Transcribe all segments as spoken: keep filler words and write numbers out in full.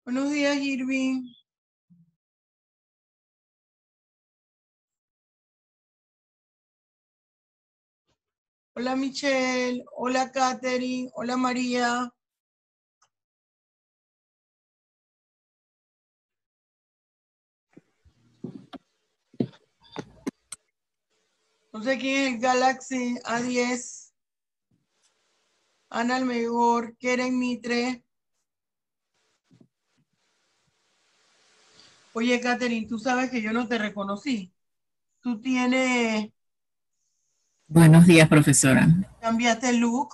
Buenos días, Irving. Hola, Michelle. Hola, Katherine. Hola, María. No sé quién es el Galaxy A diez. Ana Almegor, Keren Mitre. Oye, Katherine, tú sabes que yo no te reconocí. Tú tienes, Buenos días, profesora. cambiaste el look.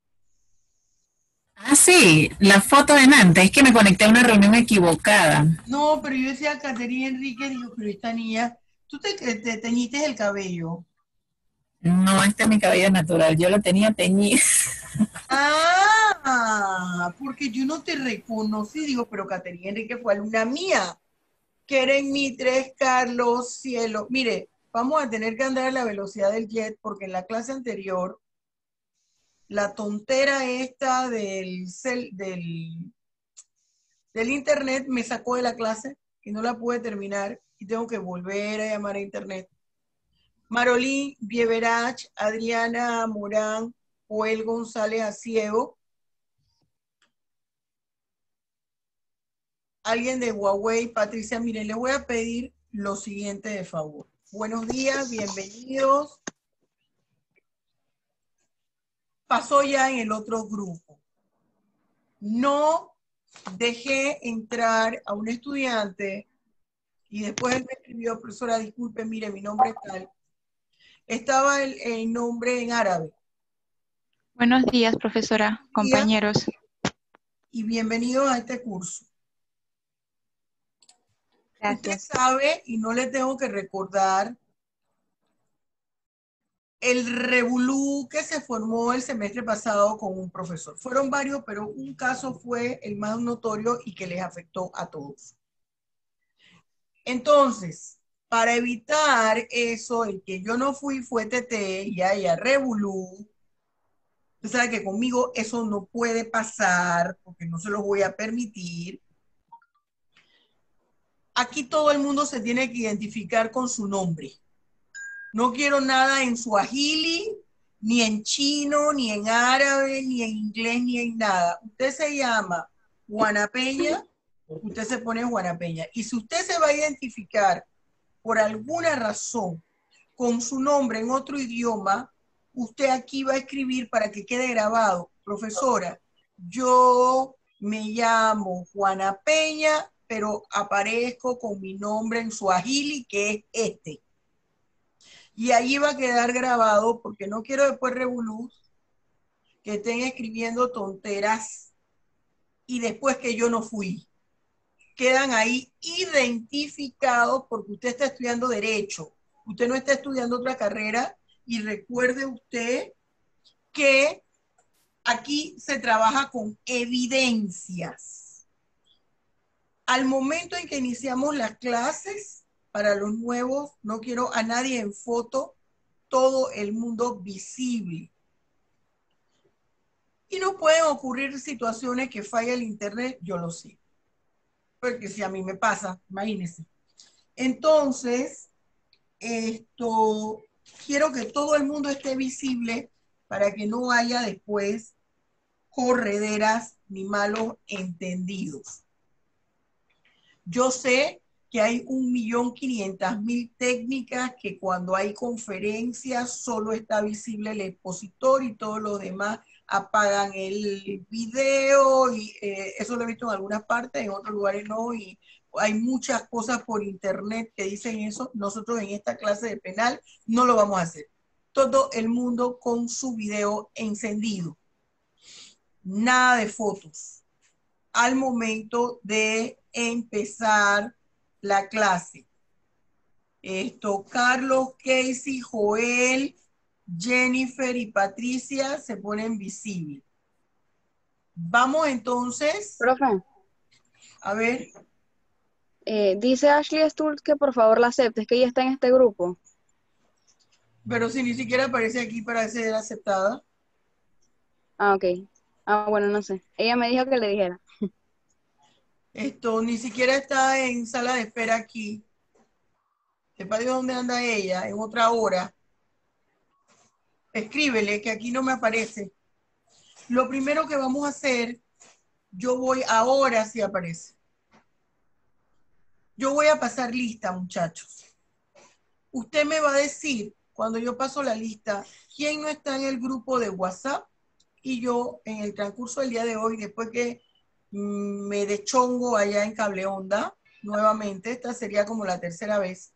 Ah, sí, la foto de antes, es que me conecté a una reunión equivocada. No, pero yo decía Katherine Enrique, digo, pero esta niña, tú te, te teñiste el cabello. No, este es mi cabello natural, yo lo tenía teñido. Ah, porque yo no te reconocí, digo, pero Katherine Enrique fue alumna mía. Keren Mitres, Carlos, Cielo. Mire, vamos a tener que andar a la velocidad del jet porque en la clase anterior la tontera esta del, cel, del, del internet me sacó de la clase y no la pude terminar y tengo que volver a llamar a internet. Marolín, Bieberach, Adriana Morán, Joel González Aciego, alguien de Huawei, Patricia, miren, les voy a pedir lo siguiente de favor. Buenos días, bienvenidos. Pasó ya en el otro grupo. No dejé entrar a un estudiante y después él me escribió, profesora, disculpe, mire, mi nombre es tal. Estaba el, el nombre en árabe. Buenos días, profesora, Día compañeros. y bienvenidos a este curso. Usted Gracias. sabe, y no le tengo que recordar, el revolú que se formó el semestre pasado con un profesor. Fueron varios, pero un caso fue el más notorio y que les afectó a todos. Entonces, para evitar eso, el que yo no fui fue Tete y haya revolú. Usted sabe que conmigo eso no puede pasar porque no se lo voy a permitir. Aquí todo el mundo se tiene que identificar con su nombre. No quiero nada en suajili, ni en chino, ni en árabe, ni en inglés, ni en nada. Usted se llama Juana Peña, usted se pone Juana Peña. Y si usted se va a identificar por alguna razón con su nombre en otro idioma, usted aquí va a escribir para que quede grabado, profesora, yo me llamo Juana Peña, pero aparezco con mi nombre en suajili, que es este. Y ahí va a quedar grabado, porque no quiero después revolú que estén escribiendo tonteras y después que yo no fui. Quedan ahí identificados porque usted está estudiando derecho. Usted no está estudiando otra carrera y recuerde usted que aquí se trabaja con evidencias. Al momento en que iniciamos las clases, para los nuevos, no quiero a nadie en foto, todo el mundo visible. Y no pueden ocurrir situaciones que falla el internet, yo lo sé. Porque si a mí me pasa, imagínense. Entonces, esto, quiero que todo el mundo esté visible para que no haya después correderas ni malos entendidos. Yo sé que hay un millón quinientas mil técnicas que cuando hay conferencias solo está visible el expositor y todos los demás apagan el video y eh, eso lo he visto en algunas partes, en otros lugares no, y hay muchas cosas por internet que dicen eso. Nosotros en esta clase de penal no lo vamos a hacer. Todo el mundo con su video encendido. Nada de fotos al momento de empezar la clase. Esto, Carlos, Casey, Joel, Jennifer y Patricia se ponen visibles. Vamos entonces, Profe, a ver, eh, dice Ashley Stultz que por favor la acepte, es que ella está en este grupo. pero si ni siquiera aparece aquí para ser aceptada. Ah, ok. Ah, bueno, no sé. Ella me dijo que le dijera. Esto ni siquiera está en sala de espera aquí. Sepa Dios dónde anda ella, en otra hora. Escríbele que aquí no me aparece. Lo primero que vamos a hacer, yo voy ahora si aparece. Yo voy a pasar lista, muchachos. Usted me va a decir, cuando yo paso la lista, quién no está en el grupo de WhatsApp, y yo en el transcurso del día de hoy, después que mmm, me deschongo allá en Cable Onda, nuevamente, esta sería como la tercera vez,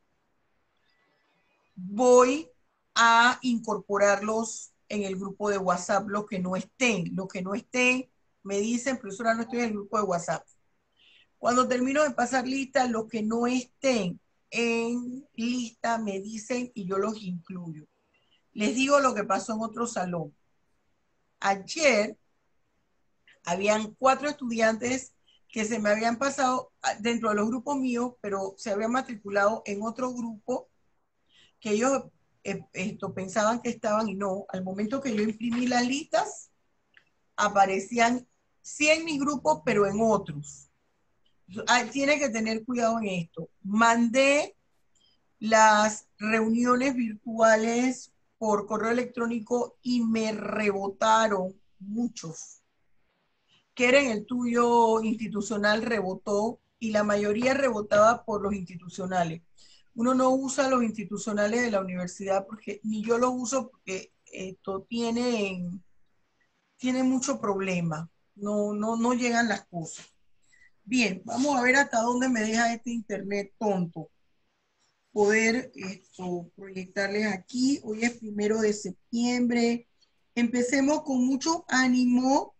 voy a incorporarlos en el grupo de WhatsApp, los que no estén, los que no estén, me dicen, profesora, no estoy en el grupo de WhatsApp. Cuando termino de pasar lista, los que no estén en lista me dicen y yo los incluyo. Les digo lo que pasó en otro salón. Ayer habían cuatro estudiantes que se me habían pasado dentro de los grupos míos, pero se habían matriculado en otro grupo que ellos eh, esto, pensaban que estaban y no. Al momento que yo imprimí las listas, aparecían sí en mi grupo, pero en otros. Tiene que tener cuidado en esto. Mandé las reuniones virtuales por correo electrónico y me rebotaron muchos. Keren, el tuyo institucional rebotó y la mayoría rebotaba por los institucionales. Uno no usa los institucionales de la universidad porque ni yo los uso porque esto tiene, tiene mucho problema. No, no, no llegan las cosas. Bien, vamos a ver hasta dónde me deja este internet tonto. Poder esto, proyectarles aquí. Hoy es primero de septiembre. Empecemos con mucho ánimo.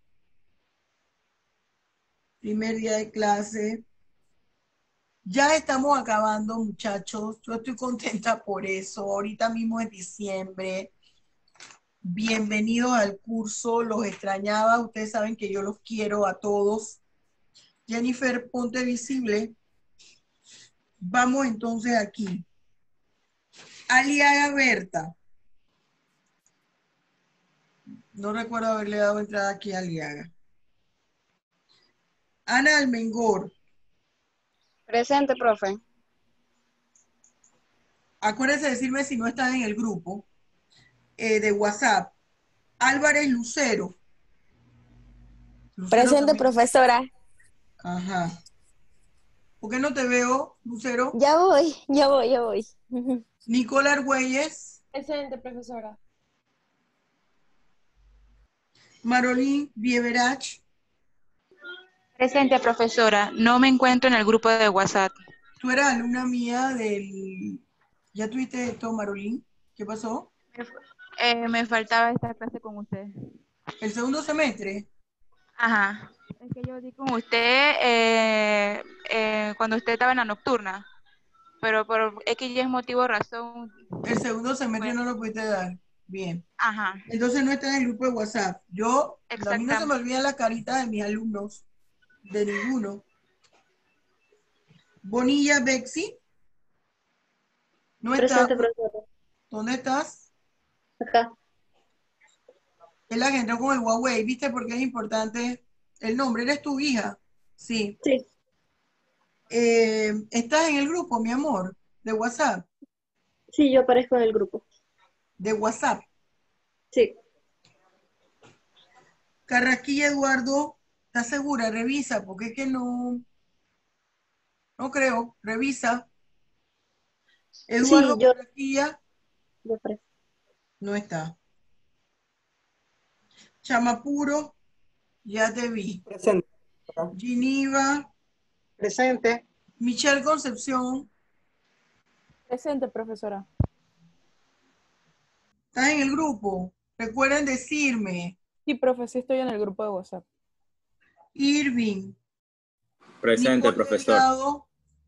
Primer día de clase. Ya estamos acabando, muchachos. Yo estoy contenta por eso. Ahorita mismo es diciembre. Bienvenidos al curso. Los extrañaba. Ustedes saben que yo los quiero a todos. Jennifer, ponte visible. Vamos entonces aquí. Aliaga Berta. No recuerdo haberle dado entrada aquí a Aliaga. Ana Almengor. Presente, profe. Acuérdense de decirme si no están en el grupo eh, de WhatsApp. Álvarez Lucero. Lucero Presente, también. profesora. Ajá. ¿Por qué no te veo, Lucero? Ya voy, ya voy, ya voy. Nicole Argüelles. Presente, profesora. Marolín Vieverach. Presente, profesora. No me encuentro en el grupo de WhatsApp. Tú eras alumna mía del... ¿Ya tuviste esto, Marolín? ¿Qué pasó? Eh, me faltaba esta clase con usted. ¿El segundo semestre? Ajá. Es que yo di con usted eh, eh, cuando usted estaba en la nocturna, pero por X y motivo razón. El segundo semestre Bueno. no lo pudiste dar. Bien. Ajá. Entonces no está en el grupo de WhatsApp. Yo, a mí no se me olvidan las caritas de mis alumnos. De ninguno. Bonilla Bexi. No está. Presente, profesora. ¿Dónde estás? Acá. Es la que entró con el Huawei. ¿Viste por qué es importante el nombre? ¿Eres tu hija? Sí. Sí. Eh, ¿Estás en el grupo, mi amor? De WhatsApp. Sí, yo aparezco en el grupo. De WhatsApp. Sí. Carrasquilla Eduardo. ¿Estás segura? Revisa, porque es que no... No creo. Revisa. Eduardo Sí, yo, Carrasquilla. yo aparezco. No está. Chamapuro. Ya te vi. Presente. Geneva. Presente. Michelle Concepción. Presente, profesora. ¿Estás en el grupo? Recuerden decirme. Sí, profe, sí estoy en el grupo de WhatsApp. Irving. Presente, Nicole profesor. Delgado.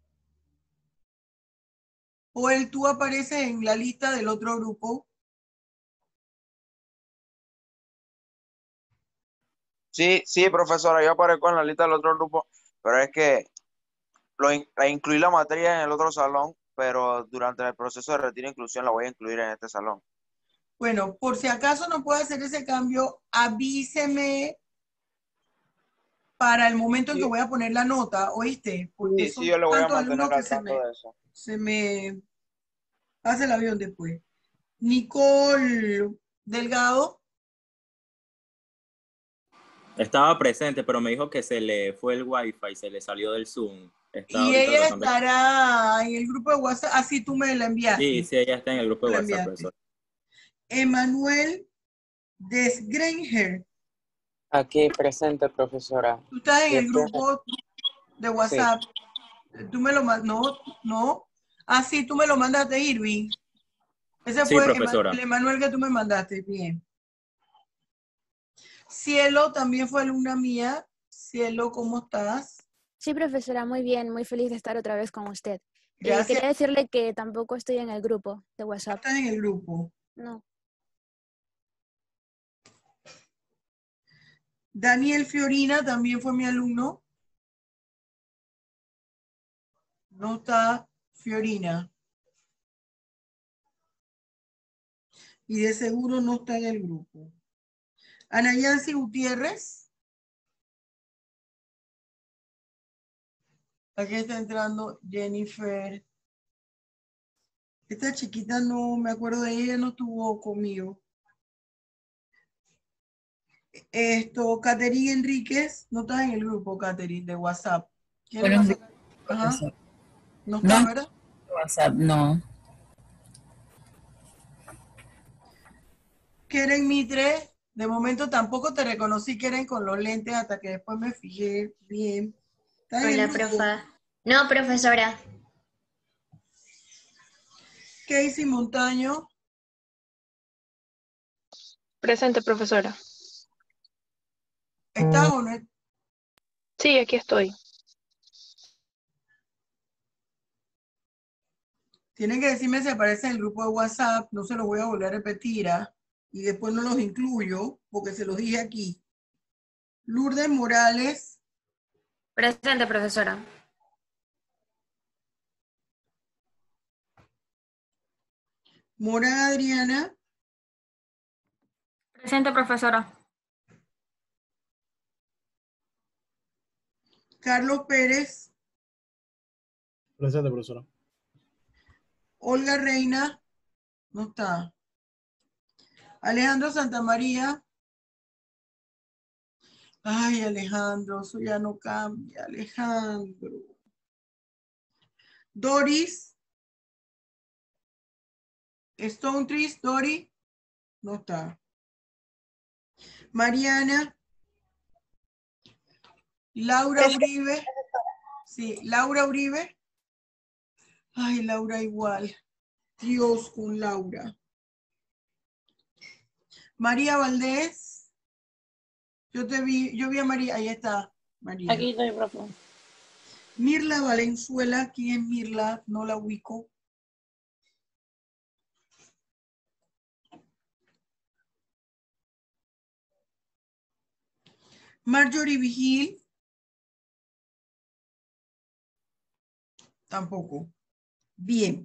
O él, tú apareces en la lista del otro grupo. Sí, sí, profesora, yo aparezco en la lista del otro grupo, pero es que lo in- la incluí la materia en el otro salón, pero durante el proceso de retiro e inclusión la voy a incluir en este salón. Bueno, por si acaso no puedo hacer ese cambio, avíseme para el momento en que Sí. voy a poner la nota, ¿oíste? Porque Sí, son sí, yo le voy a tantos mantener alumnos que al se tanto me, de eso. se me hace el avión después. Nicole Delgado. Estaba presente, pero me dijo que se le fue el wifi, se le salió del Zoom. Está Y ahorita ella tratando de... estará en el grupo de WhatsApp, así tú me la enviaste. Sí, sí, ella está en el grupo de Me la WhatsApp, enviaste. profesor. Emanuel Desgrenger. Aquí presente, profesora. Tú estás en Yo el estoy- grupo de WhatsApp. Tú me lo mandaste. No, no. Ah, sí, tú me lo mandaste, Irving. Ese Sí, fue profesora. el Emanuel que tú me mandaste. Bien. Cielo también fue alumna mía. Cielo, ¿cómo estás? Sí, profesora, muy bien, muy feliz de estar otra vez con usted. Eh, Gracias. quería decirle que tampoco estoy en el grupo de WhatsApp. ¿Estás en el grupo? No. Daniel Fiorina también fue mi alumno. No está Fiorina. Y de seguro no está en el grupo. Ana Yancy Gutiérrez. Aquí está entrando Jennifer. Esta chiquita no me acuerdo de ella, no estuvo conmigo. Esto, Caterine Enríquez, no estás en el grupo, Caterine, de WhatsApp. ¿Quién le Buenos pasó? días, Ajá. profesor. No está, No, ¿verdad? WhatsApp, no. Keren Mitre, de momento tampoco te reconocí, Keren, con los lentes hasta que después me fijé bien. ¿Estás en el Hola, grupo? profa. No, profesora. Casey Montaño. Presente, profesora. ¿Estás o no? Sí, aquí estoy. Tienen que decirme si aparece en el grupo de WhatsApp, no se los voy a volver a repetir, ¿ah? Y después no los incluyo, porque se los dije aquí. Lourdes Morales. Presente, profesora. Mora Adriana. Presente, profesora. Carlos Pérez. Presente, profesora. Olga Reina. No está. Alejandro Santamaría. Ay, Alejandro, eso ya no cambia, Alejandro. Doris. Stone Trees, Dori. No está. Mariana. Laura Uribe. Sí, Laura Uribe. Ay, Laura igual. Dios con Laura. María Valdés. Yo te vi, yo vi a María, ahí está María. Aquí estoy, profe. Mirla Valenzuela, ¿quién es Mirla? No la ubico. Marjorie Vigil. Tampoco. Bien.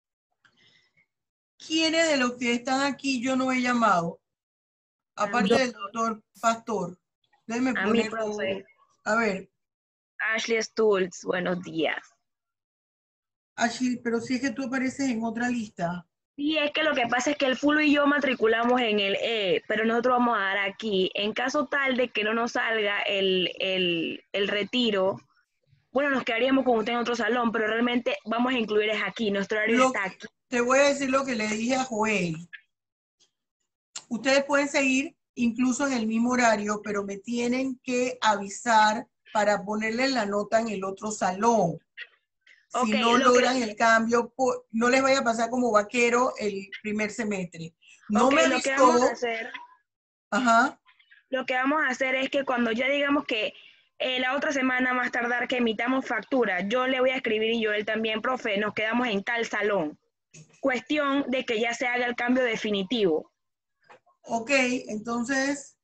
¿Quiénes de los que están aquí yo no he llamado? Aparte A mí. del doctor Pastor. Déjeme A mí, ponerlo. profe. A ver, Ashley Stultz, buenos días. Ashley, pero si es que tú apareces en otra lista. Sí, es que lo que pasa es que el Fulo y yo matriculamos en el E, pero nosotros vamos a dar aquí. En caso tal de que no nos salga el, el, el retiro, bueno, nos quedaríamos con usted en otro salón, pero realmente vamos a incluir es aquí, nuestro horario Lo está que- aquí. Te voy a decir lo que le dije a Joel. Ustedes pueden seguir incluso en el mismo horario, pero me tienen que avisar para ponerle la nota en el otro salón. Si Ok, no lo que- logran el cambio, po- no les vaya a pasar como vaquero el primer semestre. No Ok, me lo que avisó. vamos a hacer, Ajá. lo que vamos a hacer es que cuando ya digamos que eh, la otra semana más tardar que emitamos factura, yo le voy a escribir y yo él también, profe, nos quedamos en tal salón. Cuestión de que ya se haga el cambio definitivo. Ok, entonces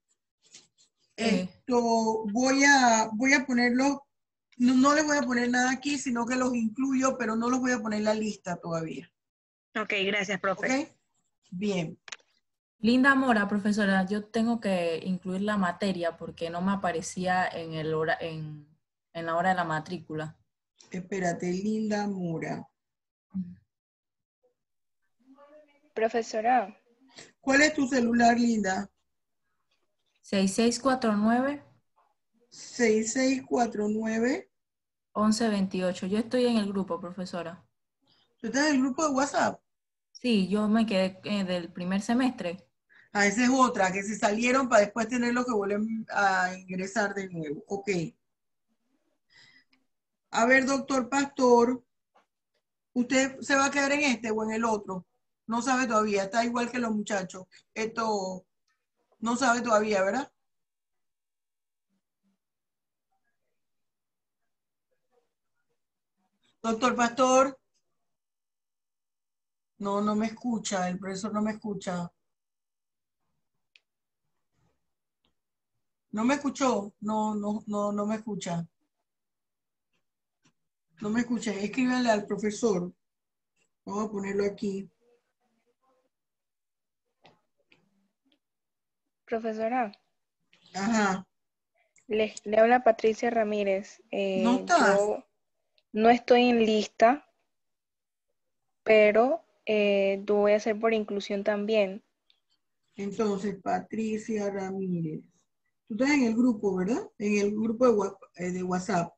esto voy a voy a ponerlo, no, no les voy a poner nada aquí, sino que los incluyo, pero no los voy a poner en la lista todavía. Ok, gracias, profe. Ok, bien. Linda Mora, profesora, yo tengo que incluir la materia porque no me aparecía en, el hora, en, en la hora de la matrícula. Espérate, Linda Mora. Profesora. ¿Cuál es tu celular, Linda? seis seis cuatro nueve. seis seis cuatro nueve. once veintiocho. Yo estoy en el grupo, profesora. ¿Tú estás en el grupo de WhatsApp? Sí, yo me quedé eh, del primer semestre. Ah, esa es otra, que se salieron para después tenerlo que volver a ingresar de nuevo. Ok. A ver, doctor Pastor, ¿usted se va a quedar en este o en el otro? No sabe todavía, está igual que los muchachos. Esto no sabe todavía, ¿verdad? Doctor Pastor. No, no me escucha, el profesor no me escucha. ¿No me escuchó? No, no, no, no me escucha. No me escucha. Escríbanle al profesor. Vamos a ponerlo aquí. Profesora. Ajá. Le, le habla Patricia Ramírez. Eh, ¿No estás? Yo no estoy en lista, pero eh, lo voy a hacer por inclusión también. Entonces, Patricia Ramírez. Tú estás en el grupo, ¿verdad? En el grupo de, wa- eh, de WhatsApp.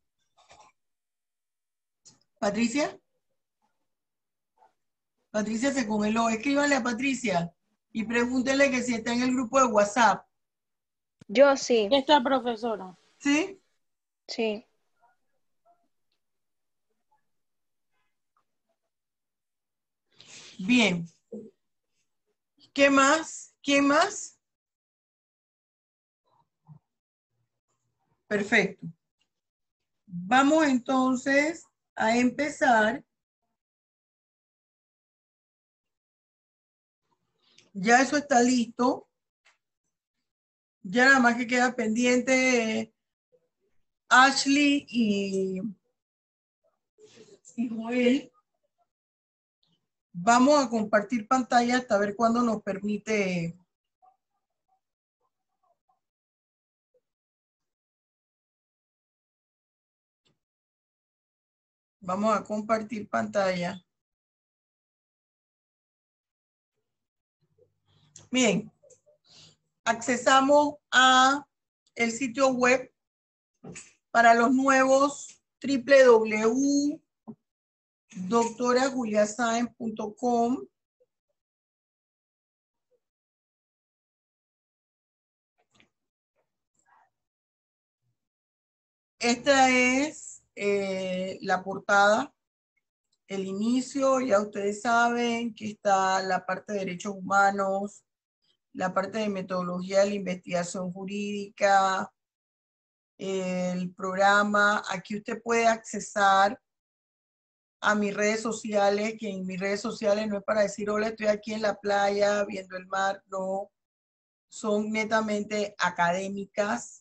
Patricia. Patricia se congeló. Escríbanle a Patricia y pregúntenle que si está en el grupo de WhatsApp. Yo sí. Esta profesora. ¿Sí? Sí. Bien. ¿Qué más? ¿Quién más? Perfecto. Vamos entonces a empezar. Ya eso está listo. Ya nada más que queda pendiente eh, Ashley y, y Joel. Vamos a compartir pantalla hasta ver cuándo nos permite. Vamos a compartir pantalla. Bien. Accesamos a el sitio web para los nuevos doble u doble u doble u punto doctora julia sáenz punto com. Esta es eh, la portada, el inicio. Ya ustedes saben que está la parte de derechos humanos, la parte de metodología de la investigación jurídica, el programa. Aquí usted puede accesar a mis redes sociales, que en mis redes sociales no es para decir, hola, estoy aquí en la playa viendo el mar, no. Son netamente académicas.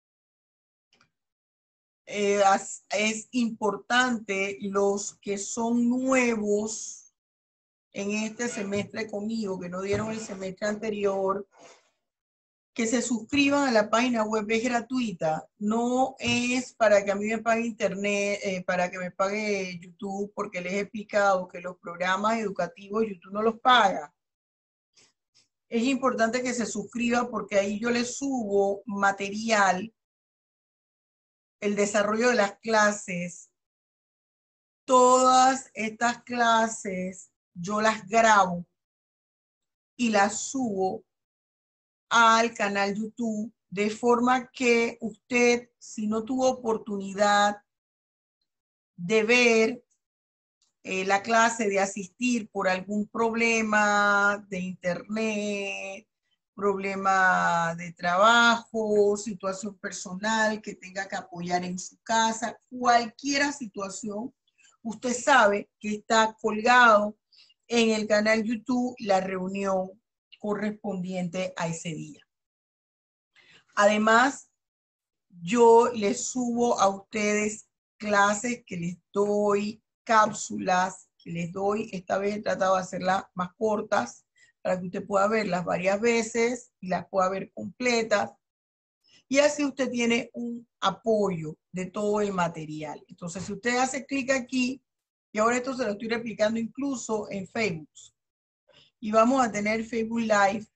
Eh, es importante los que son nuevos en este semestre conmigo, que no dieron el semestre anterior, que se suscriban a la página web. Es gratuita, no es para que a mí me pague internet, eh, para que me pague YouTube, porque les he explicado que los programas educativos YouTube no los paga. Es importante que se suscriba porque ahí yo les subo material, el desarrollo de las clases. Todas estas clases yo las grabo y las subo al canal YouTube, de forma que usted, si no tuvo oportunidad de ver eh, la clase, de asistir por algún problema de internet, problema de trabajo, situación personal que tenga que apoyar en su casa, cualquier situación, usted sabe que está colgado en el canal YouTube la reunión correspondiente a ese día. Además, yo les subo a ustedes clases que les doy, cápsulas que les doy. Esta vez he tratado de hacerlas más cortas para que usted pueda verlas varias veces y las pueda ver completas. Y así usted tiene un apoyo de todo el material. Entonces, si usted hace clic aquí, y ahora esto se lo estoy replicando incluso en Facebook, y vamos a tener Facebook Live,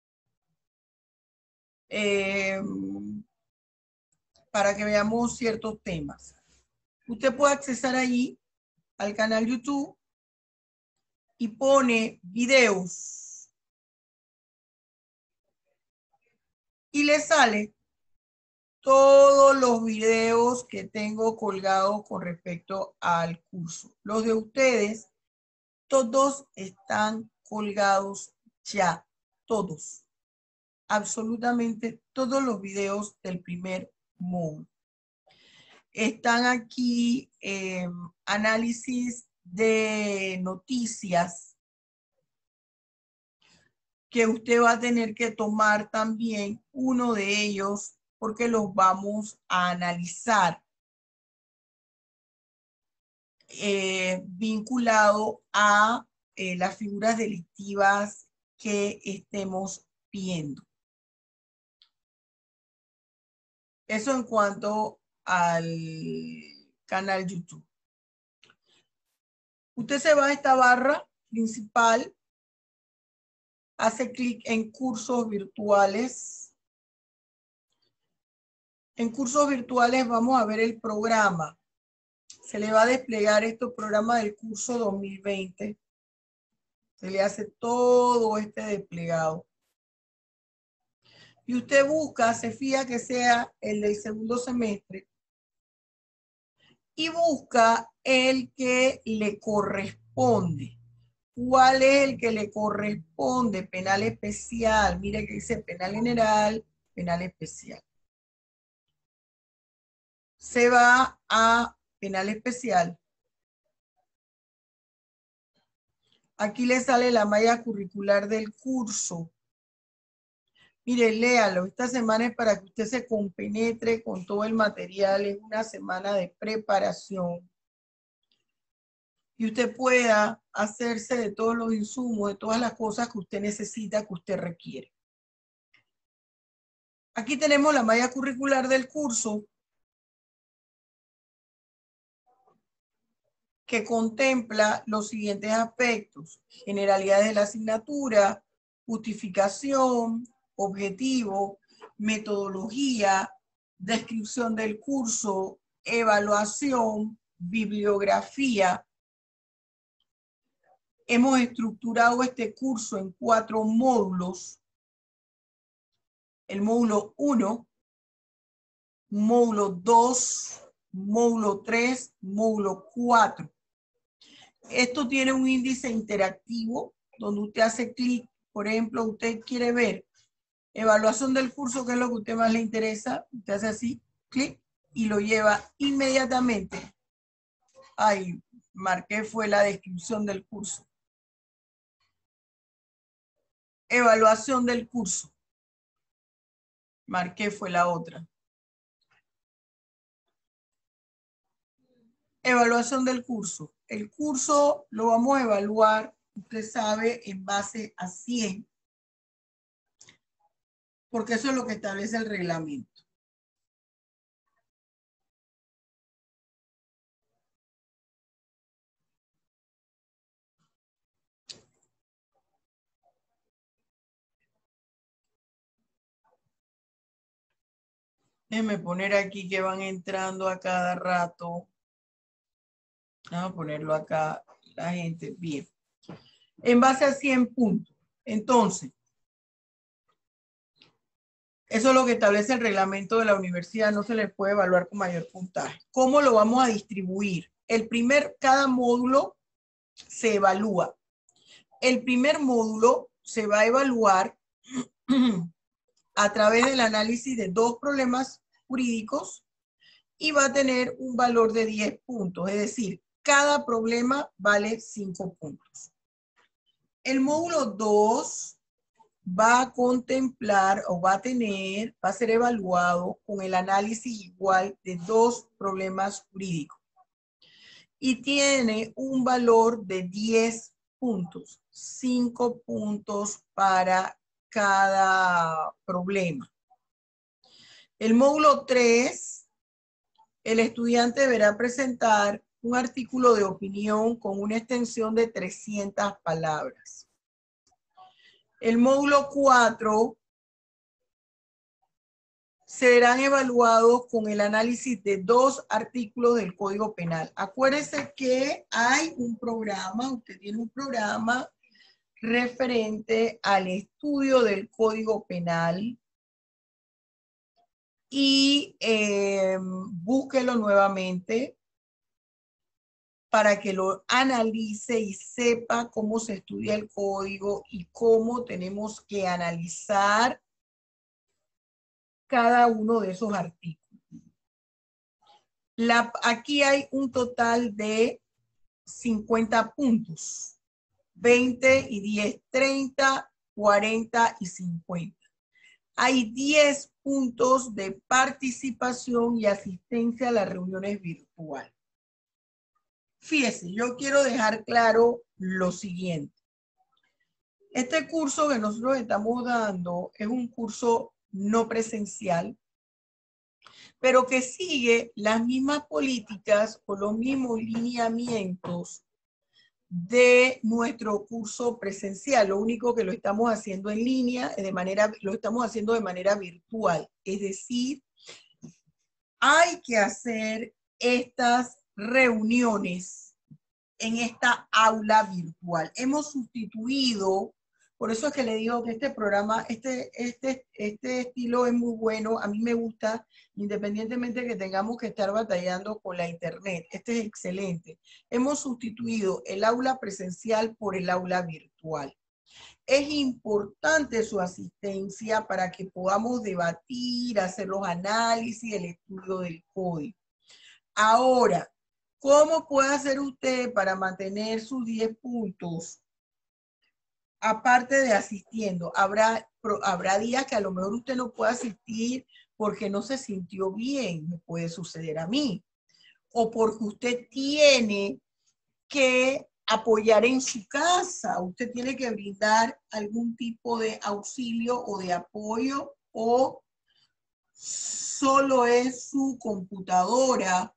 eh, para que veamos ciertos temas. Usted puede accesar ahí al canal YouTube y pone videos y le sale todos los videos que tengo colgados con respecto al curso. Los de ustedes, todos están colgados ya, todos. Absolutamente todos los videos del primer módulo. Están aquí eh, análisis de noticias que usted va a tener que tomar también uno de ellos porque los vamos a analizar eh, vinculado a eh, las figuras delictivas que estemos viendo. Eso en cuanto al canal YouTube. Usted se va a esta barra principal, hace clic en cursos virtuales. En cursos virtuales vamos a ver el programa. Se le va a desplegar este programa del curso dos mil veinte. Se le hace todo este desplegado. Y usted busca, se fija que sea el del segundo semestre. Y busca el que le corresponde. ¿Cuál es el que le corresponde? Penal especial. Mire que dice penal general, penal especial. Se va a penal especial. Aquí le sale la malla curricular del curso. Mire, léalo. Esta semana es para que usted se compenetre con todo el material. Es una semana de preparación. Y usted pueda hacerse de todos los insumos, de todas las cosas que usted necesita, que usted requiere. Aquí tenemos la malla curricular del curso, que contempla los siguientes aspectos: generalidades de la asignatura, justificación, objetivo, metodología, descripción del curso, evaluación, bibliografía. Hemos estructurado este curso en cuatro módulos. El módulo uno, módulo dos, módulo tres, módulo cuatro. Esto tiene un índice interactivo donde usted hace clic. Por ejemplo, usted quiere ver evaluación del curso, que es lo que a usted más le interesa. Usted hace así, clic, y lo lleva inmediatamente. Ahí marqué, fue la descripción del curso. Evaluación del curso. Marqué, fue la otra. Evaluación del curso. El curso lo vamos a evaluar, usted sabe, en base a cien. Porque eso es lo que establece el reglamento. Déjenme poner aquí que van entrando a cada rato. Vamos a ponerlo acá, la gente. Bien. En base a cien puntos. Entonces, eso es lo que establece el reglamento de la universidad. No se le puede evaluar con mayor puntaje. ¿Cómo lo vamos a distribuir? El primer, cada módulo se evalúa. El primer módulo se va a evaluar a través del análisis de dos problemas jurídicos y va a tener un valor de diez puntos. Es decir, cada problema vale cinco puntos. El módulo dos va a contemplar o va a tener, va a ser evaluado con el análisis igual de dos problemas jurídicos. Y tiene un valor de diez puntos. cinco puntos para cada problema. El módulo tres, el estudiante deberá presentar un artículo de opinión con una extensión de trescientas palabras. El módulo cuatro serán evaluados con el análisis de dos artículos del Código Penal. Acuérdese que hay un programa, usted tiene un programa referente al estudio del Código Penal y eh, búsquelo nuevamente para que lo analice y sepa cómo se estudia el código y cómo tenemos que analizar cada uno de esos artículos. La, aquí hay un total de cincuenta puntos. veinte y diez, treinta, cuarenta y cincuenta. Hay diez puntos de participación y asistencia a las reuniones virtuales. Fíjese, yo quiero dejar claro lo siguiente. Este curso que nosotros estamos dando es un curso no presencial, pero que sigue las mismas políticas o los mismos lineamientos de nuestro curso presencial. Lo único que lo estamos haciendo en línea, de manera, lo estamos haciendo de manera virtual. Es decir, hay que hacer estas reuniones en esta aula virtual. Hemos sustituido, por eso es que le digo que este programa, este, este, este estilo es muy bueno, a mí me gusta, independientemente que tengamos que estar batallando con la internet. Este es excelente. Hemos sustituido el aula presencial por el aula virtual. Es importante su asistencia para que podamos debatir, hacer los análisis, el estudio del código. Ahora, ¿cómo puede hacer usted para mantener sus diez puntos? Aparte de asistiendo, habrá, habrá días que a lo mejor usted no puede asistir porque no se sintió bien, me puede suceder a mí. O porque usted tiene que apoyar en su casa, usted tiene que brindar algún tipo de auxilio o de apoyo, o solo es su computadora,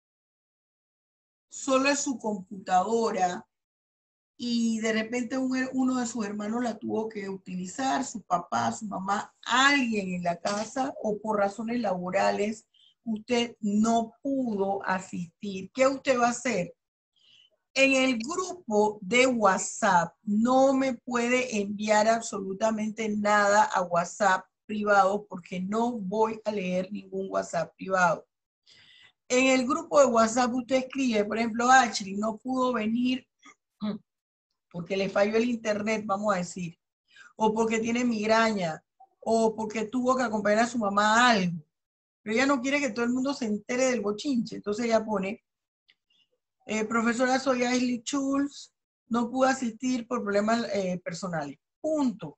solo es su computadora, y de repente un, uno de sus hermanos la tuvo que utilizar, su papá, su mamá, alguien en la casa, o por razones laborales, usted no pudo asistir. ¿Qué usted va a hacer? En el grupo de WhatsApp no me puede enviar absolutamente nada a WhatsApp privado porque no voy a leer ningún WhatsApp privado. En el grupo de WhatsApp usted escribe, por ejemplo, Ashley no pudo venir porque le falló el internet, vamos a decir, o porque tiene migraña, o porque tuvo que acompañar a su mamá a algo. Pero ella no quiere que todo el mundo se entere del bochinche. Entonces ella pone, eh, profesora, soy Ashley Schultz, no pude asistir por problemas eh, personales. Punto.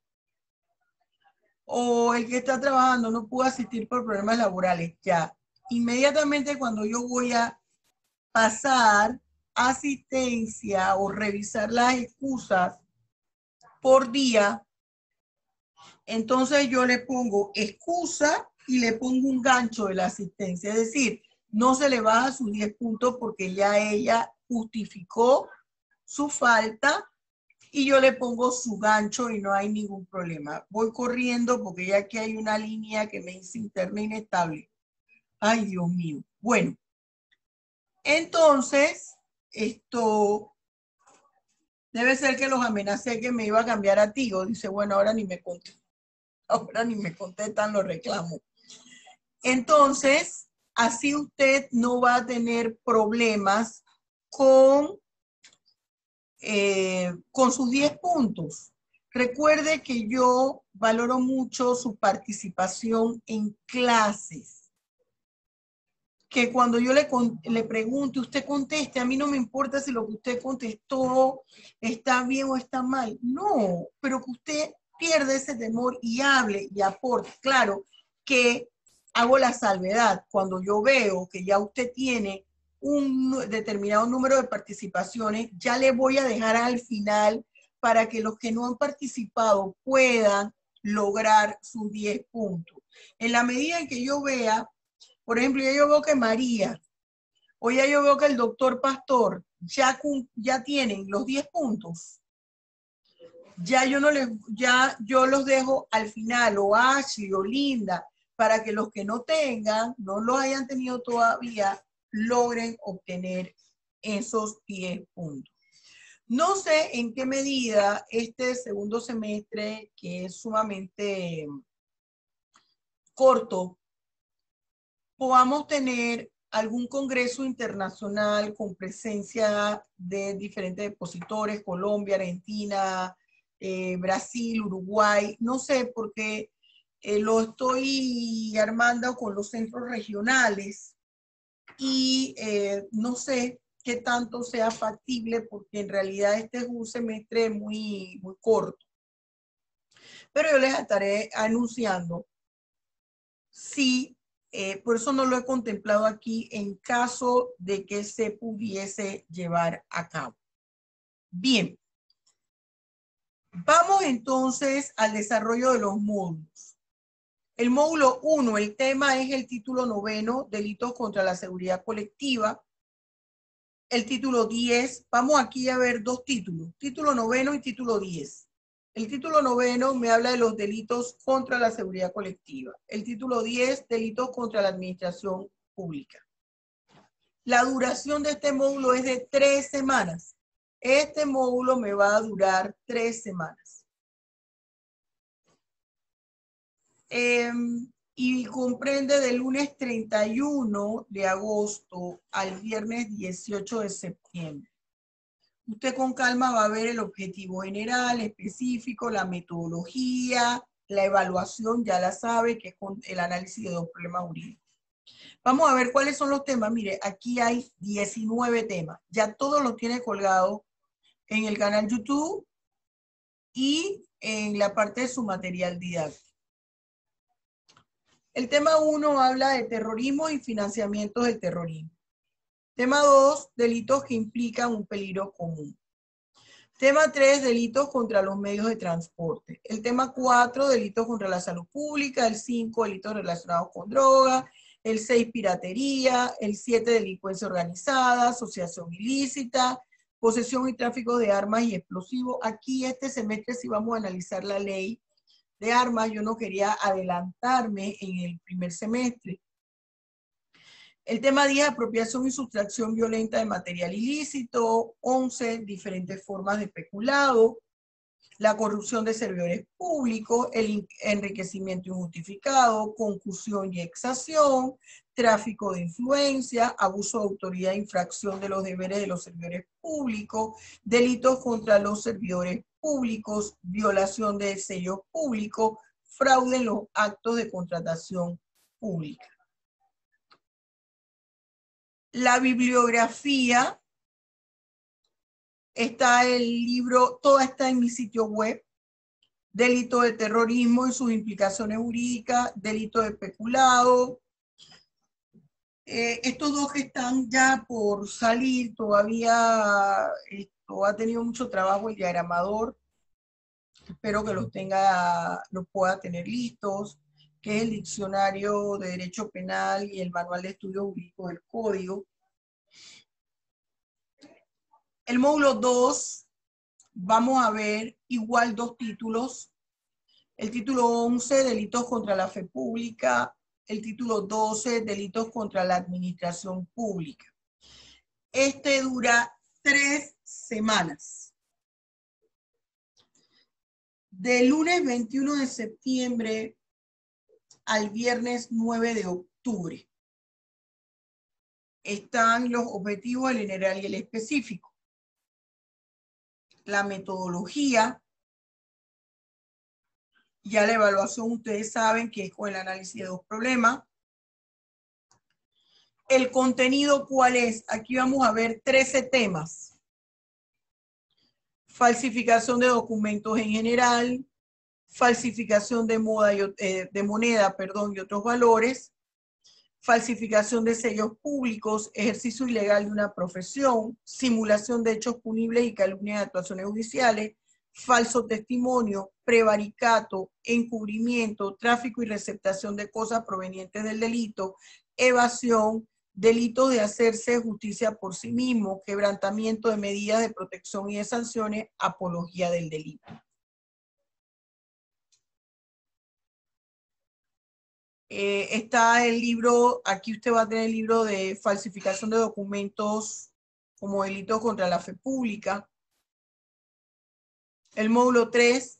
O el que está trabajando no pudo asistir por problemas laborales. Ya. Inmediatamente cuando yo voy a pasar asistencia o revisar las excusas por día, entonces yo le pongo excusa y le pongo un gancho de la asistencia. Es decir, no se le baja sus diez puntos porque ya ella justificó su falta y yo le pongo su gancho y no hay ningún problema. Voy corriendo porque ya aquí hay una línea que me dice internet inestable. Ay, Dios mío. Bueno, entonces, esto debe ser que los amenacé que me iba a cambiar a Tigo. Dice, bueno, ahora ni me contestan, ahora ni me contestan los reclamos. Entonces, así usted no va a tener problemas con, eh, con sus diez puntos. Recuerde que yo valoro mucho su participación en clases. Que cuando yo le, le pregunte, usted conteste, a mí no me importa si lo que usted contestó está bien o está mal. No, pero que usted pierda ese temor y hable y aporte. Claro que hago la salvedad. Cuando yo veo que ya usted tiene un determinado número de participaciones, ya le voy a dejar al final para que los que no han participado puedan lograr sus diez puntos. En la medida en que yo vea, por ejemplo, ya yo veo que María, o ya yo veo que el doctor Pastor ya, ya tienen los diez puntos, ya yo no les, ya yo los dejo al final, o Ashley o Linda, para que los que no tengan, no los hayan tenido todavía, logren obtener esos diez puntos. No sé en qué medida este segundo semestre, que es sumamente corto, podamos tener algún congreso internacional con presencia de diferentes expositores, Colombia, Argentina, eh, Brasil, Uruguay, no sé, porque eh, lo estoy armando con los centros regionales y eh, no sé qué tanto sea factible, porque en realidad este es un semestre muy, muy corto. Pero yo les estaré anunciando si, eh, por eso no lo he contemplado aquí, en caso de que se pudiese llevar a cabo. Bien. Vamos entonces al desarrollo de los módulos. El módulo uno, el tema es el título noveno, delitos contra la seguridad colectiva. El título diez, vamos aquí a ver dos títulos, título noveno y título diez. El título noveno me habla de los delitos contra la seguridad colectiva. El título diez, delitos contra la administración pública. La duración de este módulo es de tres semanas. Este módulo me va a durar tres semanas. Eh, y comprende del lunes treinta y uno de agosto al viernes dieciocho de septiembre. Usted con calma va a ver el objetivo general, específico, la metodología, la evaluación, ya la sabe, que es con el análisis de dos problemas jurídicos. Vamos a ver cuáles son los temas. Mire, aquí hay diecinueve temas. Ya todos los tiene colgados en el canal YouTube y en la parte de su material didáctico. El tema uno habla de terrorismo y financiamiento del terrorismo. Tema dos, delitos que implican un peligro común. Tema tres, delitos contra los medios de transporte. El tema cuatro, delitos contra la salud pública. El cinco, delitos relacionados con drogas. El seis, piratería. El siete, delincuencia organizada, asociación ilícita, posesión y tráfico de armas y explosivos. Aquí este semestre sí vamos a analizar la ley de armas. Yo no quería adelantarme en el primer semestre. El tema diez, apropiación y sustracción violenta de material ilícito. once, diferentes formas de peculado. La corrupción de servidores públicos, el enriquecimiento injustificado, concusión y exacción, tráfico de influencia, abuso de autoridad e infracción de los deberes de los servidores públicos, delitos contra los servidores públicos, violación de sellos públicos, fraude en los actos de contratación pública. La bibliografía, está el libro, todo está en mi sitio web, delito de terrorismo y sus implicaciones jurídicas, delito de peculado. Eh, estos dos que están ya por salir, todavía esto ha tenido mucho trabajo el diagramador, espero que los tenga, los pueda tener listos, que es el diccionario de derecho penal y el manual de estudio jurídico del código. El módulo dos, vamos a ver igual dos títulos. El título once, delitos contra la fe pública. El título doce, delitos contra la administración pública. Este dura tres semanas. Del lunes veintiuno de septiembre al viernes nueve de octubre. Están los objetivos, el general y el específico. La metodología, ya la evaluación ustedes saben que es con el análisis de dos problemas. El contenido, ¿cuál es? Aquí vamos a ver trece temas. Falsificación de documentos en general, falsificación de, moda y, eh, de moneda perdón, y otros valores, falsificación de sellos públicos, ejercicio ilegal de una profesión, simulación de hechos punibles y calumnias de actuaciones judiciales, falso testimonio, prevaricato, encubrimiento, tráfico y receptación de cosas provenientes del delito, evasión, delitos de hacerse justicia por sí mismo, quebrantamiento de medidas de protección y de sanciones, apología del delito. Eh, está el libro, aquí usted va a tener el libro de falsificación de documentos como delitos contra la fe pública. El módulo tres.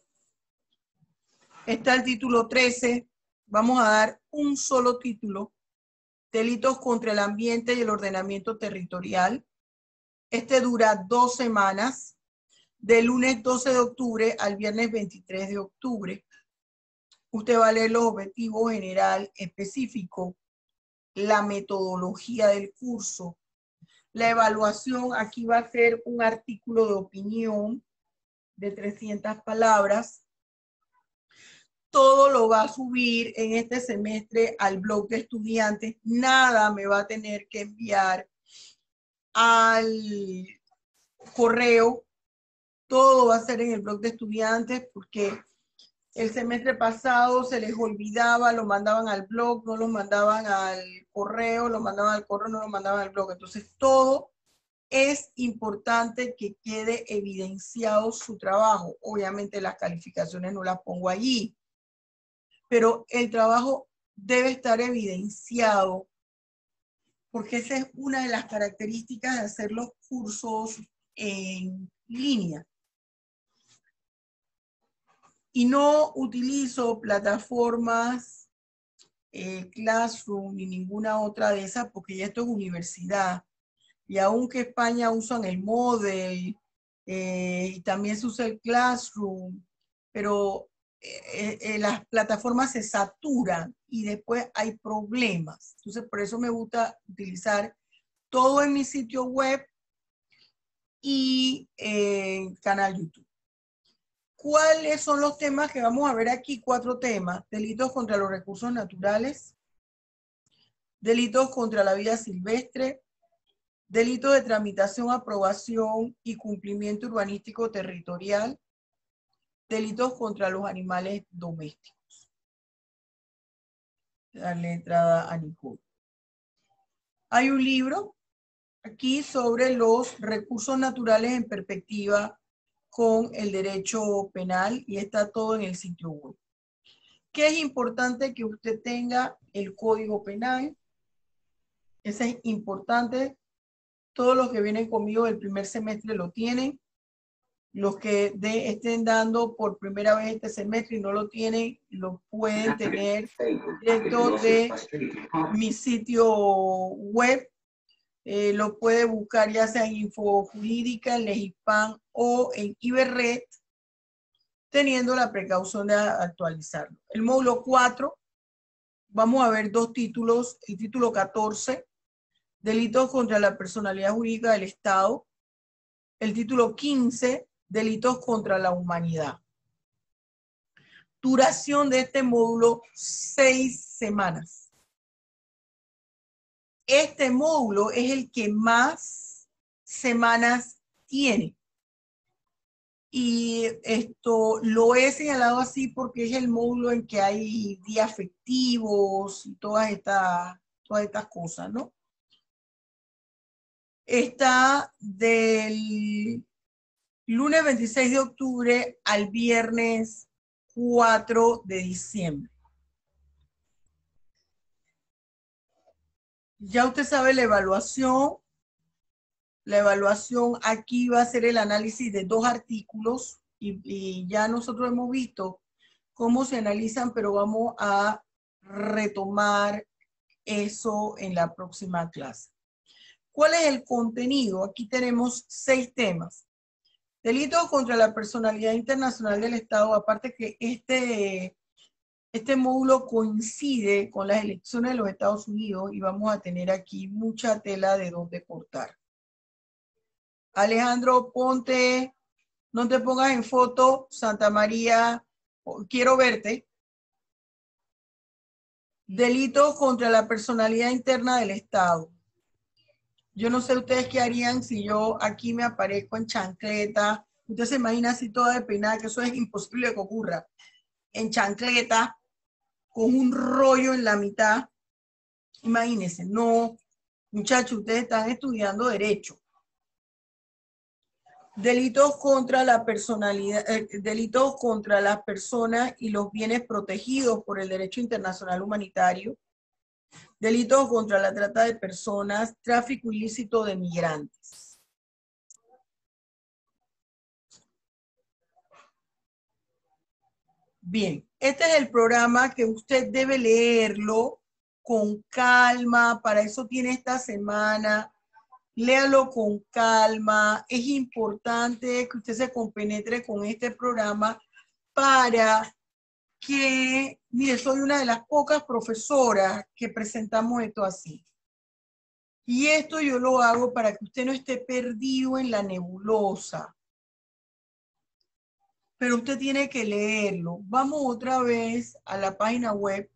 Está el título trece. Vamos a dar un solo título. Delitos contra el ambiente y el ordenamiento territorial. Este dura dos semanas, del lunes doce de octubre al viernes veintitrés de octubre. Usted va a leer los objetivos general específico, la metodología del curso. La evaluación, aquí va a ser un artículo de opinión de trescientas palabras. Todo lo va a subir en este semestre al blog de estudiantes. Nada me va a tener que enviar al correo. Todo va a ser en el blog de estudiantes porque el semestre pasado se les olvidaba, lo mandaban al blog, no lo mandaban al correo, lo mandaban al correo, no lo mandaban al blog. Entonces todo es importante que quede evidenciado su trabajo. Obviamente las calificaciones no las pongo allí, pero el trabajo debe estar evidenciado porque esa es una de las características de hacer los cursos en línea. Y no utilizo plataformas, eh, Classroom ni ninguna otra de esas porque ya esto es universidad. Y aunque España usan el Moodle eh, y también se usa el Classroom, pero eh, eh, las plataformas se saturan y después hay problemas. Entonces por eso me gusta utilizar todo en mi sitio web y eh, canal YouTube. ¿Cuáles son los temas que vamos a ver aquí? Cuatro temas. Delitos contra los recursos naturales, delitos contra la vida silvestre, delitos de tramitación, aprobación y cumplimiento urbanístico territorial, delitos contra los animales domésticos. Darle entrada a Nicole. Hay un libro aquí sobre los recursos naturales en perspectiva con el derecho penal y está todo en el sitio web. ¿Qué es importante? Que usted tenga el código penal. Eso es importante. Todos los que vienen conmigo del primer semestre lo tienen. Los que de, estén dando por primera vez este semestre y no lo tienen, lo pueden tener directo de mi sitio web. Eh, lo puede buscar ya sea en Info Jurídica, en Legispan o en Iberred, teniendo la precaución de actualizarlo. El módulo cuatro, vamos a ver dos títulos. El título catorce, delitos contra la personalidad jurídica del Estado. El título quince, delitos contra la humanidad. Duración de este módulo, seis semanas. Este módulo es el que más semanas tiene. Y esto lo he señalado así porque es el módulo en que hay días festivos y todas estas, todas estas cosas, ¿no? Está del lunes veintiséis de octubre al viernes cuatro de diciembre. Ya usted sabe la evaluación. La evaluación aquí va a ser el análisis de dos artículos y, y ya nosotros hemos visto cómo se analizan, pero vamos a retomar eso en la próxima clase. ¿Cuál es el contenido? Aquí tenemos seis temas. Delitos contra la personalidad internacional del Estado, aparte que este... Este módulo coincide con las elecciones de los Estados Unidos y vamos a tener aquí mucha tela de dónde cortar. Alejandro, ponte, no te pongas en foto, Santa María, quiero verte. Delitos contra la personalidad interna del Estado. Yo no sé ustedes qué harían si yo aquí me aparezco en chancleta Usted se imagina así toda despeinada, que eso es imposible que ocurra. En chancleta, con un rollo en la mitad. Imagínense, no, muchachos, ustedes están estudiando derecho. Delitos contra la personalidad, eh, delitos contra las personas y los bienes protegidos por el derecho internacional humanitario. Delitos contra la trata de personas, tráfico ilícito de migrantes. Bien, este es el programa que usted debe leerlo con calma, para eso tiene esta semana. Léalo con calma. Es importante que usted se compenetre con este programa para que, mire, soy una de las pocas profesoras que presentamos esto así. Y esto yo lo hago para que usted no esté perdido en la nebulosa. Pero usted tiene que leerlo. Vamos otra vez a la página web.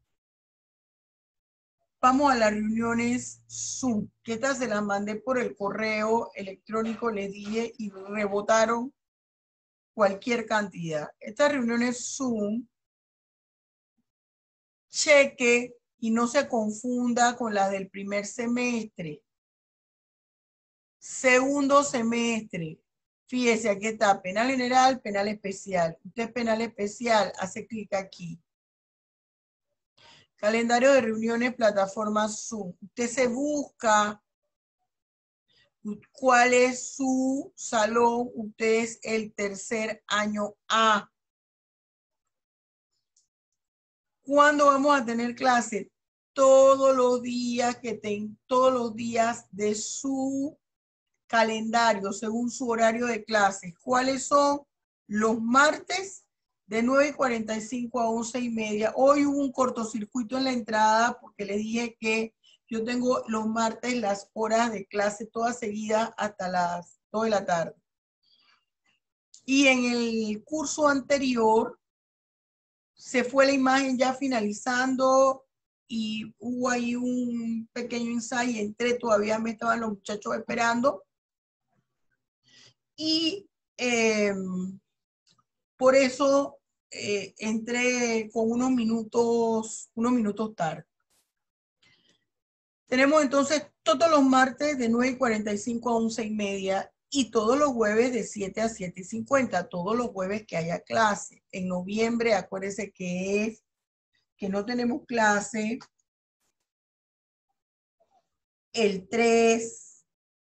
Vamos a las reuniones Zoom, que estas se las mandé por el correo electrónico, les dije, y rebotaron cualquier cantidad. Estas reuniones Zoom, cheque y no se confunda con las del primer semestre. Segundo semestre, fíjese, aquí está, penal general, penal especial. Usted es penal especial, hace clic aquí. Calendario de reuniones, plataforma Zoom. Usted se busca cuál es su salón. Usted es el tercer año A. ¿Cuándo vamos a tener clase? Todos los días que ten, todos los días de su calendario, según su horario de clases. ¿Cuáles son? Los martes de nueve y cuarenta y cinco a once y media. Hoy hubo un cortocircuito en la entrada porque les dije que yo tengo los martes las horas de clase todas seguidas hasta las dos de la tarde. Y en el curso anterior se fue la imagen ya finalizando y hubo ahí un pequeño ensayo. Entré, todavía me estaban los muchachos esperando. Y eh, por eso eh, entré con unos minutos, unos minutos tarde. Tenemos entonces todos los martes de nueve y cuarenta y cinco a once y media y todos los jueves de siete a siete y cincuenta, todos los jueves que haya clase. En noviembre, acuérdense que es que no tenemos clase el tres,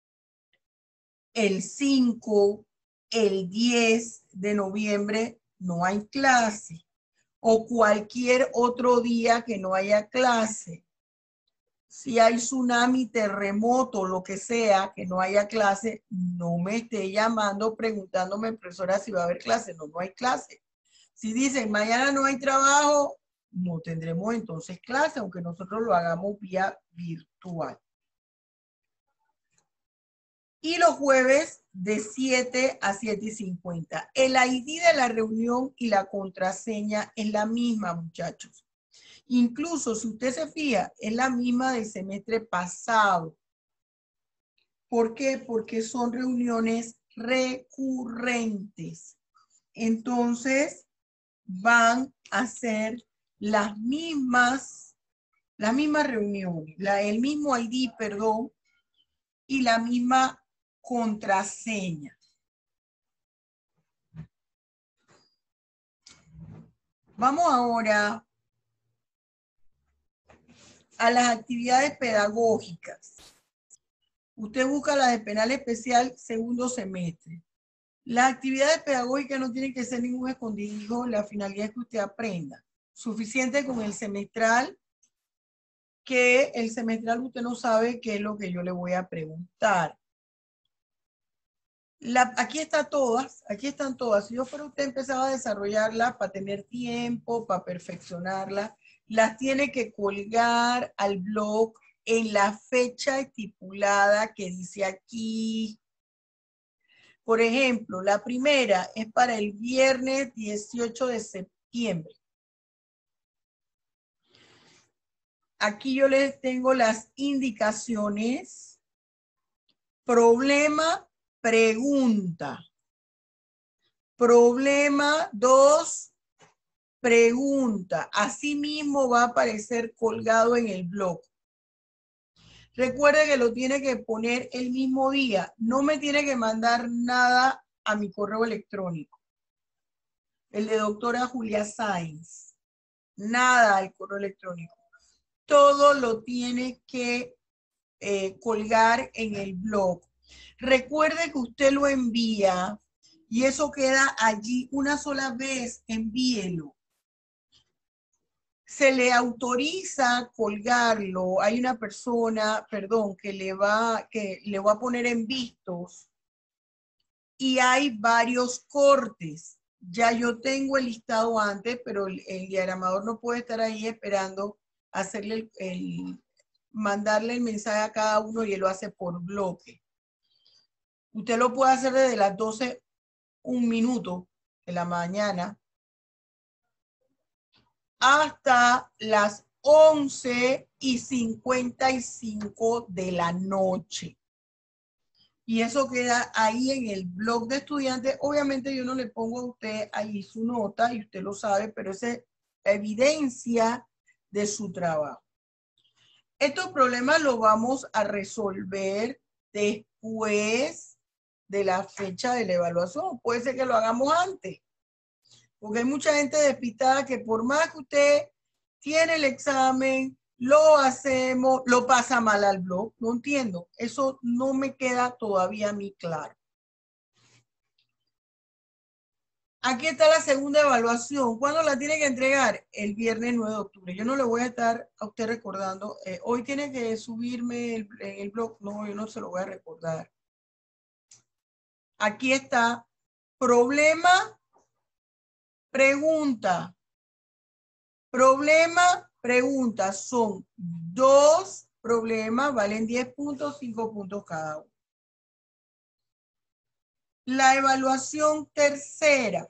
el cinco, el diez de noviembre no hay clase, o cualquier otro día que no haya clase. Si hay tsunami, terremoto, lo que sea, que no haya clase, no me esté llamando preguntándome, profesora, si va a haber clase. No, no hay clase. Si dicen, mañana no hay trabajo, no tendremos entonces clase, aunque nosotros lo hagamos vía virtual. Y los jueves de siete a siete y cincuenta. El I D de la reunión y la contraseña es la misma, muchachos. Incluso si usted se fija, es la misma del semestre pasado. ¿Por qué? Porque son reuniones recurrentes. Entonces, van a ser las mismas, las mismas reuniones, la, el mismo I D, perdón, y la misma contraseña. Vamos ahora a las actividades pedagógicas. Usted busca la de penal especial segundo semestre. Las actividades pedagógicas no tienen que ser ningún escondidillo, la finalidad es que usted aprenda. Suficiente con el semestral, que el semestral usted no sabe qué es lo que yo le voy a preguntar. La, aquí están todas, aquí están todas. Si yo fuera usted empezaba a desarrollarlas para tener tiempo, para perfeccionarlas, las tiene que colgar al blog en la fecha estipulada que dice aquí. Por ejemplo, la primera es para el viernes dieciocho de septiembre. Aquí yo les tengo las indicaciones. Problema, pregunta. problema, dos, pregunta. Así mismo va a aparecer colgado en el blog. Recuerde que lo tiene que poner el mismo día. No me tiene que mandar nada a mi correo electrónico. El de doctora Julia Sainz. Nada al correo electrónico. Todo lo tiene que eh, colgar en el blog. Recuerde que usted lo envía y eso queda allí una sola vez. Envíelo. Se le autoriza colgarlo. Hay una persona, perdón, que le va, que le va a poner en vistos y hay varios cortes. Ya yo tengo el listado antes, pero el, el diagramador no puede estar ahí esperando hacerle el, el, mandarle el mensaje a cada uno y él lo hace por bloque. Usted lo puede hacer desde las doce, un minuto de la mañana, hasta las once y cincuenta y cinco de la noche. Y eso queda ahí en el blog de estudiantes. Obviamente yo no le pongo a usted ahí su nota y usted lo sabe, pero esa es evidencia de su trabajo. Estos problemas los vamos a resolver después de la fecha de la evaluación. Puede ser que lo hagamos antes. Porque hay mucha gente despistada que por más que usted tiene el examen, lo hacemos, lo pasa mal al blog. No entiendo. Eso no me queda todavía a mí claro. Aquí está la segunda evaluación. ¿Cuándo la tiene que entregar? El viernes nueve de octubre. Yo no le voy a estar a usted recordando. Eh, hoy tiene que subirme el, el blog. No, yo no se lo voy a recordar. Aquí está. Problema, pregunta. Problema, pregunta. Son dos problemas, valen diez puntos, cinco puntos cada uno. La evaluación tercera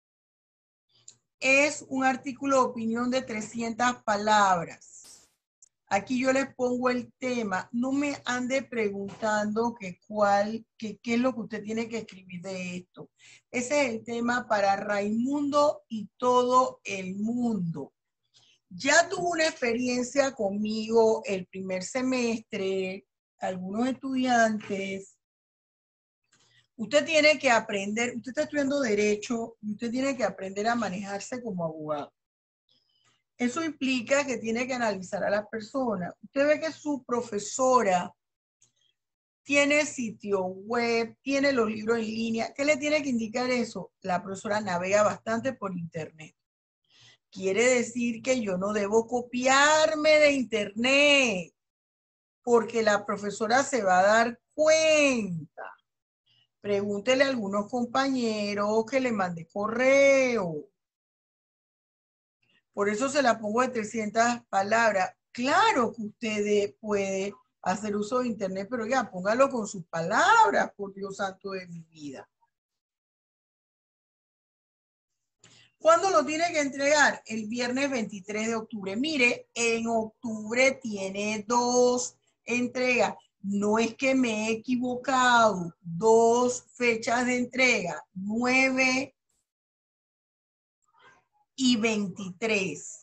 es un artículo de opinión de trescientas palabras. Aquí yo les pongo el tema. No me ande preguntando que cuál, que qué es lo que usted tiene que escribir de esto. Ese es el tema para Raimundo y todo el mundo. Ya tuvo una experiencia conmigo el primer semestre, algunos estudiantes. Usted tiene que aprender, usted está estudiando Derecho, y usted tiene que aprender a manejarse como abogado. Eso implica que tiene que analizar a la persona. Usted ve que su profesora tiene sitio web, tiene los libros en línea. ¿Qué le tiene que indicar eso? La profesora navega bastante por internet. Quiere decir que yo no debo copiarme de internet, porque la profesora se va a dar cuenta. Pregúntele a algunos compañeros que le mande correo. Por eso se la pongo de trescientas palabras. Claro que usted puede hacer uso de internet, pero ya, póngalo con sus palabras, por Dios santo de mi vida. ¿Cuándo lo tiene que entregar? El viernes veintitrés de octubre. Mire, en octubre tiene dos entregas. No es que me he equivocado. Dos fechas de entrega. nueve y veintitrés.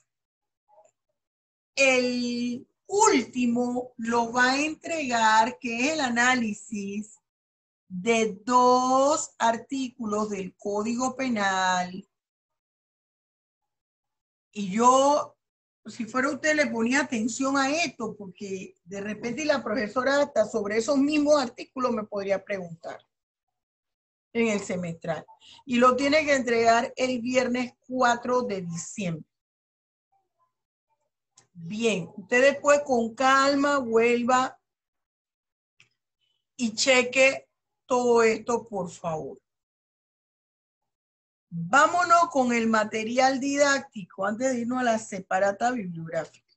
El último lo va a entregar, que es el análisis de dos artículos del Código Penal. Y yo, si fuera usted, le ponía atención a esto, porque de repente la profesora hasta sobre esos mismos artículos me podría preguntar en el semestral. Y lo tiene que entregar el viernes cuatro de diciembre. Bien, usted después con calma vuelva y cheque todo esto, por favor. Vámonos con el material didáctico antes de irnos a la separata bibliográfica.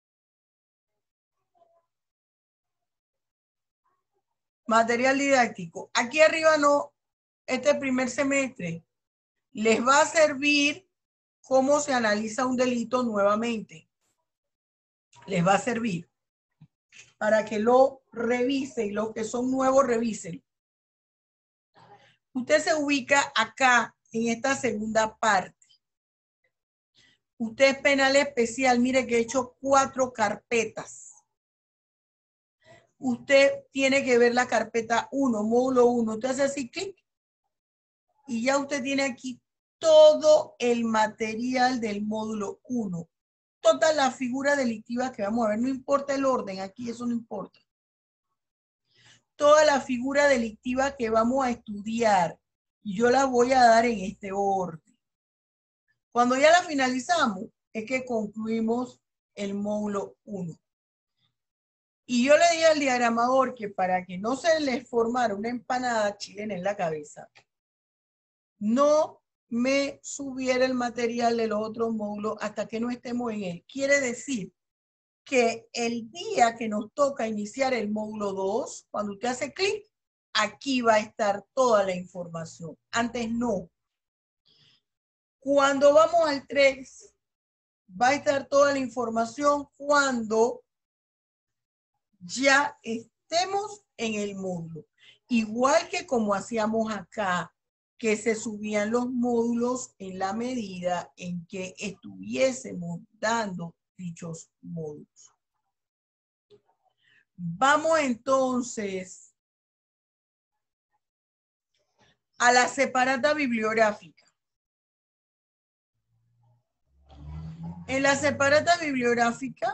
Material didáctico. Aquí arriba no, este primer semestre les va a servir cómo se analiza un delito nuevamente. Les va a servir para que lo revisen y los que son nuevos revisen. Usted se ubica acá en esta segunda parte. Usted es penal especial, mire que he hecho cuatro carpetas. Usted tiene que ver la carpeta uno, módulo uno. Usted hace así, clic, y ya usted tiene aquí todo el material del módulo uno. Toda la figura delictiva que vamos a ver, no importa el orden, aquí eso no importa. Toda la figura delictiva que vamos a estudiar, y yo la voy a dar en este orden. Cuando ya la finalizamos, es que concluimos el módulo uno. Y yo le dije al diagramador que para que no se les formara una empanada chilena en la cabeza, no me subiera el material de los otros módulos hasta que no estemos en él. Quiere decir que el día que nos toca iniciar el módulo dos, cuando usted hace clic, aquí va a estar toda la información. Antes no. Cuando vamos al tres, va a estar toda la información cuando ya estemos en el módulo. Igual que como hacíamos acá, que se subían los módulos en la medida en que estuviésemos dando dichos módulos. Vamos entonces a la separata bibliográfica. En la separata bibliográfica,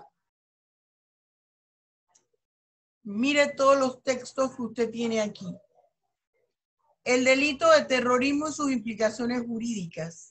mire todos los textos que usted tiene aquí. El delito de terrorismo y sus implicaciones jurídicas.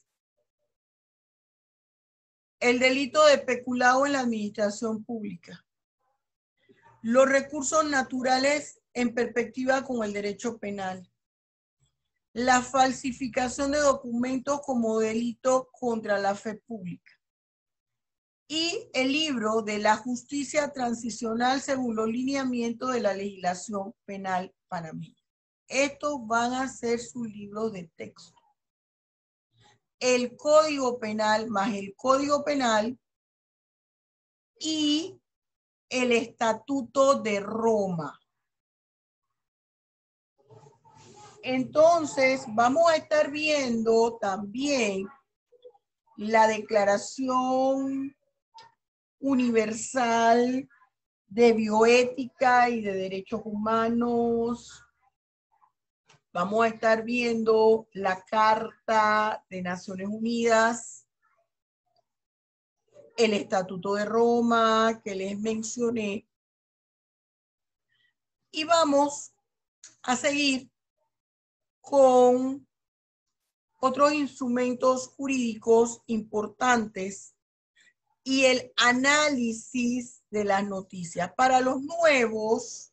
El delito de peculado en la administración pública. Los recursos naturales en perspectiva con el derecho penal. La falsificación de documentos como delito contra la fe pública. Y el libro de la justicia transicional según los lineamientos de la legislación penal panameña. Estos van a ser sus libros de texto. El Código Penal más el Código Penal y el Estatuto de Roma. Entonces, vamos a estar viendo también la Declaración Universal de Bioética y de Derechos Humanos. Vamos a estar viendo la Carta de Naciones Unidas, el Estatuto de Roma, que les mencioné. Y vamos a seguir con otros instrumentos jurídicos importantes y el análisis de las noticias. Para los nuevos,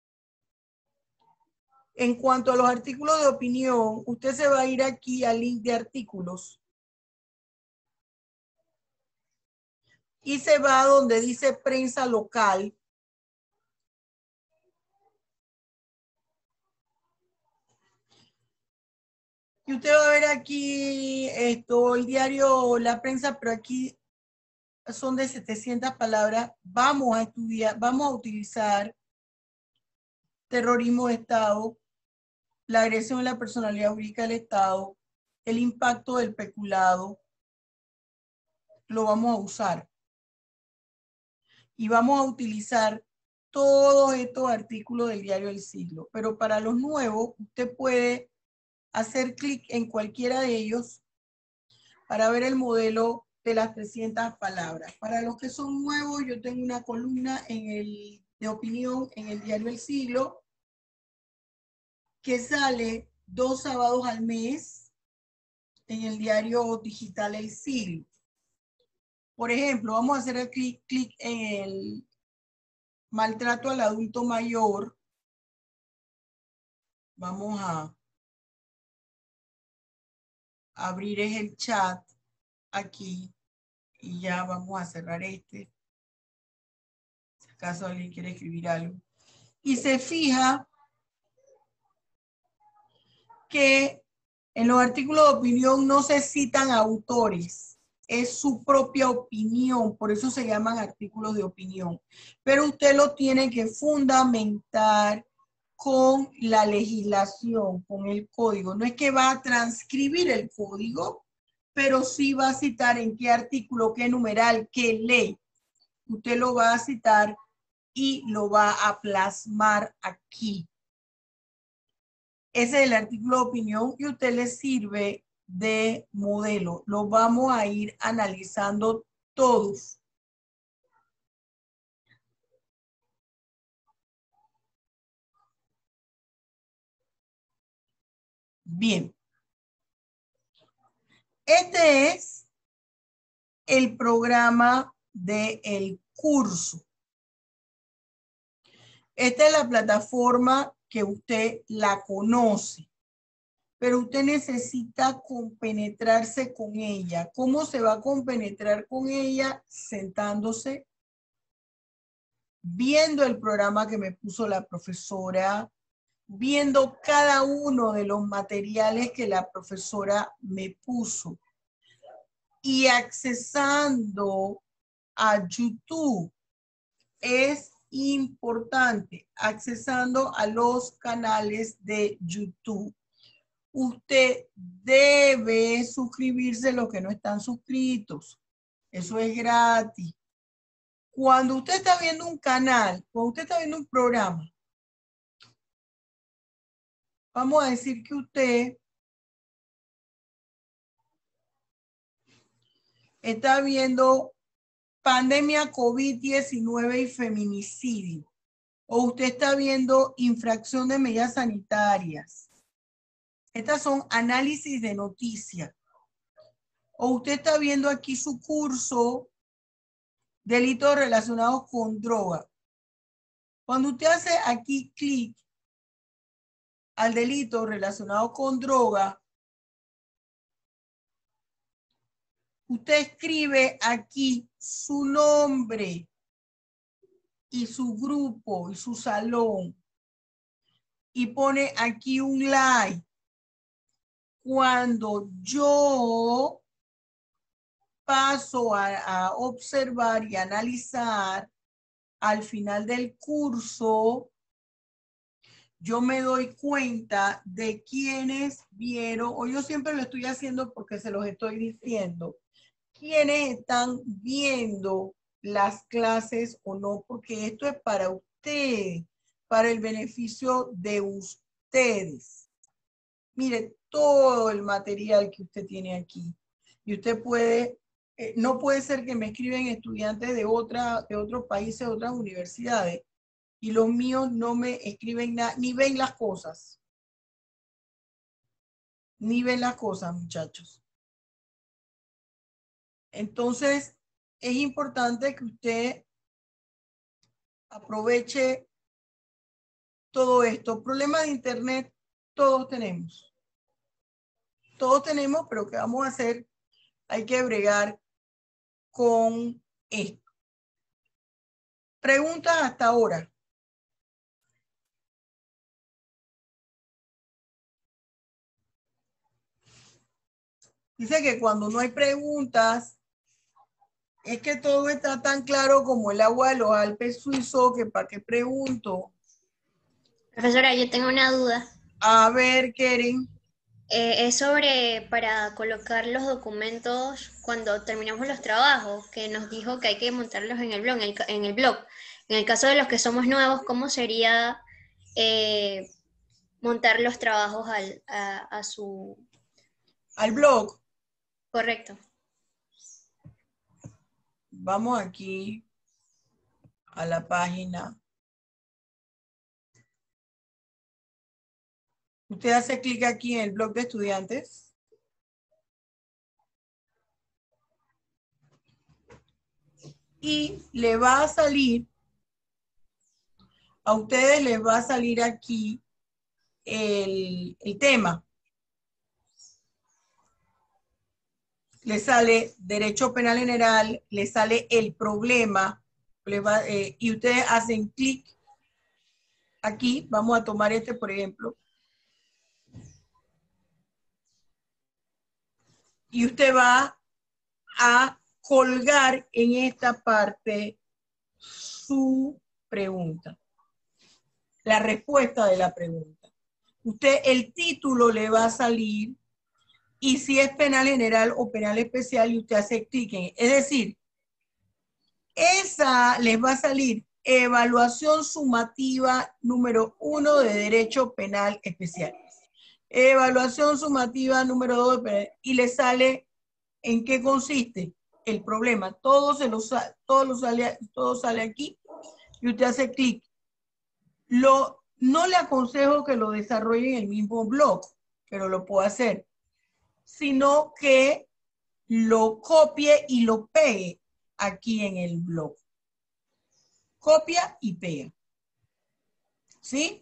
en cuanto a los artículos de opinión, usted se va a ir aquí al link de artículos y se va a donde dice prensa local. Y usted va a ver aquí esto, el diario La Prensa, pero aquí son de setecientas palabras. Vamos a estudiar, vamos a utilizar terrorismo de Estado, la agresión a la personalidad jurídica del Estado, el impacto del peculado, lo vamos a usar. Y vamos a utilizar todos estos artículos del diario El Siglo. Pero para los nuevos, usted puede hacer clic en cualquiera de ellos para ver el modelo de las trescientas palabras. Para los que son nuevos, yo tengo una columna en el, de opinión en el diario El Siglo, que sale dos sábados al mes en el diario digital El Siglo. Por ejemplo, vamos a hacer el clic, clic en el maltrato al adulto mayor. Vamos a abrir el chat aquí y ya vamos a cerrar este. Si acaso alguien quiere escribir algo. Y se fija que en los artículos de opinión no se citan autores, es su propia opinión, por eso se llaman artículos de opinión. Pero usted lo tiene que fundamentar con la legislación, con el código. No es que va a transcribir el código, pero sí va a citar en qué artículo, qué numeral, qué ley. Usted lo va a citar y lo va a plasmar aquí. Ese es el artículo de opinión y usted le sirve de modelo. Lo vamos a ir analizando todos. Bien. Este es el programa del curso. Esta es la plataforma que usted la conoce, pero usted necesita compenetrarse con ella. ¿Cómo se va a compenetrar con ella? Sentándose, viendo el programa que me puso la profesora, viendo cada uno de los materiales que la profesora me puso y accesando a YouTube. Es importante, accesando a los canales de YouTube. Usted debe suscribirse los que no están suscritos. Eso es gratis. Cuando usted está viendo un canal, cuando usted está viendo un programa, vamos a decir que usted está viendo pandemia COVID diecinueve y feminicidio, o usted está viendo infracción de medidas sanitarias. Estas son análisis de noticias. O usted está viendo aquí su curso, delitos relacionados con droga. Cuando usted hace aquí clic al delito relacionado con droga, usted escribe aquí su nombre y su grupo y su salón y pone aquí un like. Cuando yo paso a, a observar y analizar al final del curso, yo me doy cuenta de quiénes vieron, o yo siempre lo estoy haciendo porque se los estoy diciendo, quiénes están viendo las clases o no, porque esto es para ustedes, para el beneficio de ustedes. Mire todo el material que usted tiene aquí. Y usted puede, eh, no puede ser que me escriben estudiantes de, otra, de otros países, de otras universidades, y los míos no me escriben nada, ni ven las cosas. Ni ven las cosas, muchachos. Entonces, es importante que usted aproveche todo esto. Problemas de internet, todos tenemos. Todos tenemos, pero ¿qué vamos a hacer? Hay que bregar con esto. Preguntas hasta ahora. Dice que cuando no hay preguntas, es que todo está tan claro como el agua de los Alpes suizos, que para qué pregunto. Profesora, yo tengo una duda. A ver, Keren. Eh, es sobre para colocar los documentos cuando terminamos los trabajos, que nos dijo que hay que montarlos en el blog. En el, en el, blog. En el caso de los que somos nuevos, ¿cómo sería eh, montar los trabajos al, a, a su... al blog? Correcto. Vamos aquí a la página. Usted hace clic aquí en el blog de estudiantes. Y le va a salir, a ustedes les va a salir aquí el, el tema. Le sale Derecho Penal General, le sale el problema, le va, eh, y ustedes hacen clic aquí. Vamos a tomar este, por ejemplo. Y usted va a colgar en esta parte su pregunta. la respuesta de la pregunta. Usted, el título le va a salir, y si es penal general o penal especial, y usted hace clic en, es decir, esa les va a salir evaluación sumativa número uno de derecho penal especial. Evaluación sumativa número dos de penal, y le sale en qué consiste el problema. Todo, se lo, todo, lo sale, todo sale aquí y usted hace clic. Lo, no le aconsejo que lo desarrolle en el mismo blog, pero lo puedo hacer, sino que lo copie y lo pegue aquí en el blog. Copia y pega. ¿Sí?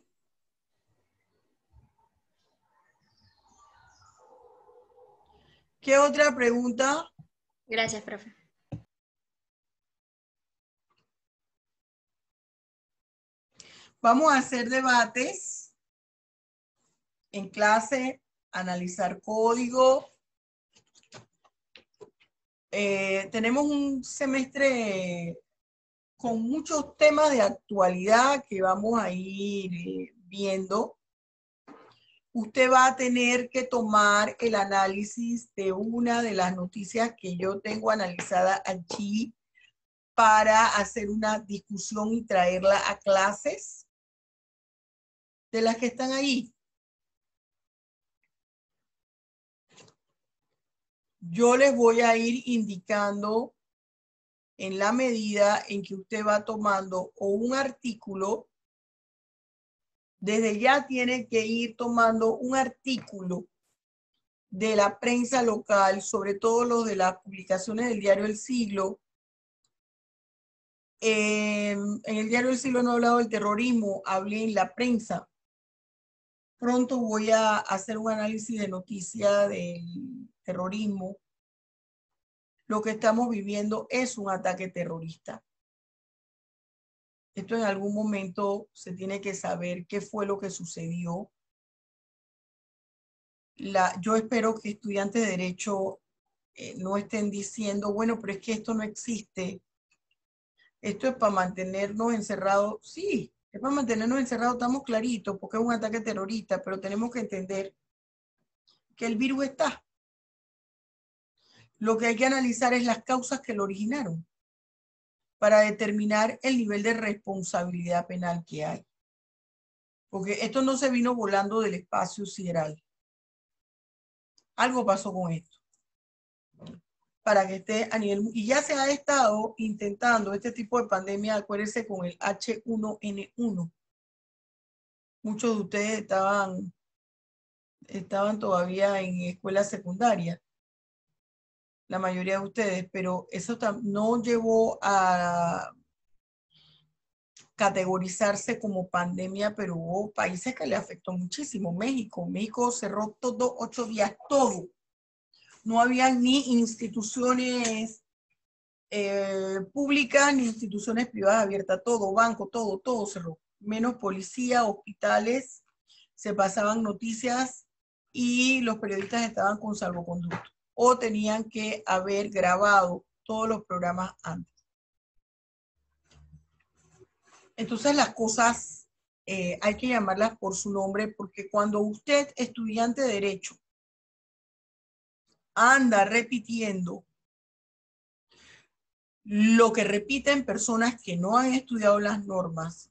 ¿Qué otra pregunta? Gracias, profe. Vamos a hacer debates en clase, analizar código. Eh, tenemos un semestre con muchos temas de actualidad que vamos a ir eh, viendo. Usted va a tener que tomar el análisis de una de las noticias que yo tengo analizada allí para hacer una discusión y traerla a clases de las que están ahí. Yo les voy a ir indicando en la medida en que usted va tomando o un artículo, desde ya tiene que ir tomando un artículo de la prensa local, sobre todo los de las publicaciones del diario El Siglo. Eh, en el diario El Siglo no he hablado del terrorismo, hablé en la prensa. Pronto voy a hacer un análisis de noticias del terrorismo. Lo que estamos viviendo es un ataque terrorista. Esto en algún momento se tiene que saber qué fue lo que sucedió. La, yo espero que estudiantes de Derecho eh, no estén diciendo, bueno, pero es que esto no existe. Esto es para mantenernos encerrados. Sí, es para mantenernos encerrados, estamos claritos, porque es un ataque terrorista, pero tenemos que entender que el virus está. Lo que hay que analizar es las causas que lo originaron para determinar el nivel de responsabilidad penal que hay. Porque esto no se vino volando del espacio sideral. Algo pasó con esto. Para que esté a nivel... Y ya se ha estado intentando este tipo de pandemia, acuérdense, con el H uno N uno. Muchos de ustedes estaban, estaban todavía en escuela secundaria. La mayoría de ustedes, pero eso no llevó a categorizarse como pandemia, pero hubo países que le afectó muchísimo. México, México cerró todo, ocho días, todo. No había ni instituciones eh, públicas ni instituciones privadas abiertas, todo, banco, todo, todo cerró. Menos policía, hospitales, se pasaban noticias y los periodistas estaban con salvoconducto o tenían que haber grabado todos los programas antes. Entonces las cosas eh, hay que llamarlas por su nombre, porque cuando usted, estudiante de Derecho, anda repitiendo lo que repiten personas que no han estudiado las normas,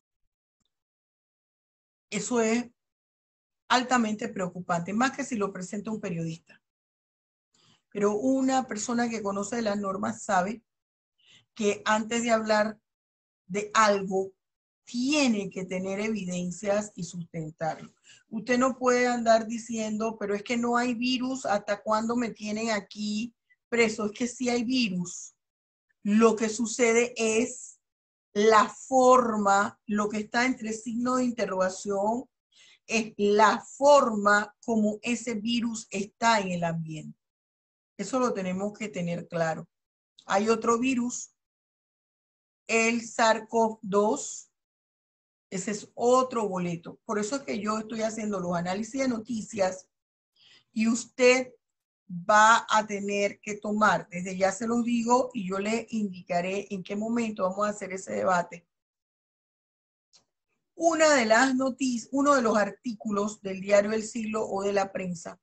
eso es altamente preocupante, más que si lo presenta un periodista. Pero una persona que conoce las normas sabe que antes de hablar de algo, tiene que tener evidencias y sustentarlo. Usted no puede andar diciendo, pero es que no hay virus, ¿hasta cuándo me tienen aquí preso? Es que sí hay virus. Lo que sucede es la forma, lo que está entre signos de interrogación, es la forma como ese virus está en el ambiente. Eso lo tenemos que tener claro. Hay otro virus, el SARS-CoV dos, ese es otro boleto. Por eso es que yo estoy haciendo los análisis de noticias y usted va a tener que tomar, desde ya se los digo y yo le indicaré en qué momento vamos a hacer ese debate. una de las noticias, uno de los artículos del diario El Siglo o de la prensa,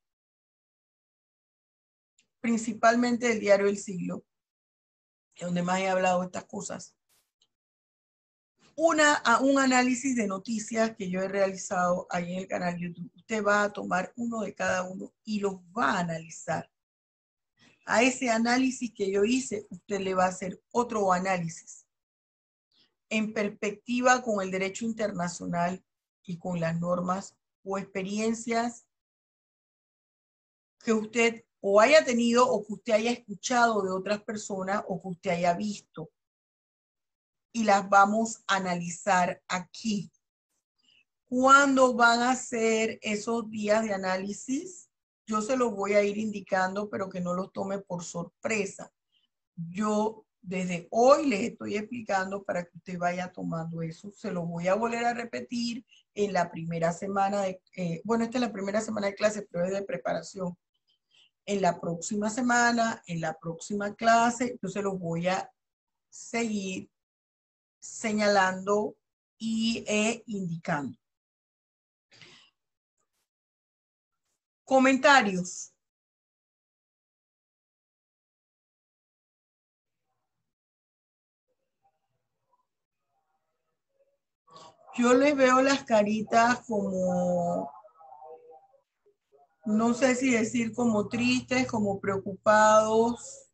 principalmente del diario El Siglo, donde más he hablado de estas cosas, una, a un análisis de noticias que yo he realizado ahí en el canal YouTube. Usted va a tomar uno de cada uno y los va a analizar. A ese análisis que yo hice, usted le va a hacer otro análisis en perspectiva con el derecho internacional y con las normas o experiencias que usted o haya tenido o que usted haya escuchado de otras personas o que usted haya visto. Y las vamos a analizar aquí. ¿Cuándo van a ser esos días de análisis? Yo se los voy a ir indicando, pero que no los tome por sorpresa. Yo desde hoy les estoy explicando para que usted vaya tomando eso. Se los voy a volver a repetir en la primera semana de, eh, bueno, esta es la primera semana de clase, pero es de preparación. En la próxima semana, en la próxima clase, yo se los voy a seguir señalando y e indicando. Comentarios. Yo les veo las caritas como, no sé si decir como tristes, como preocupados,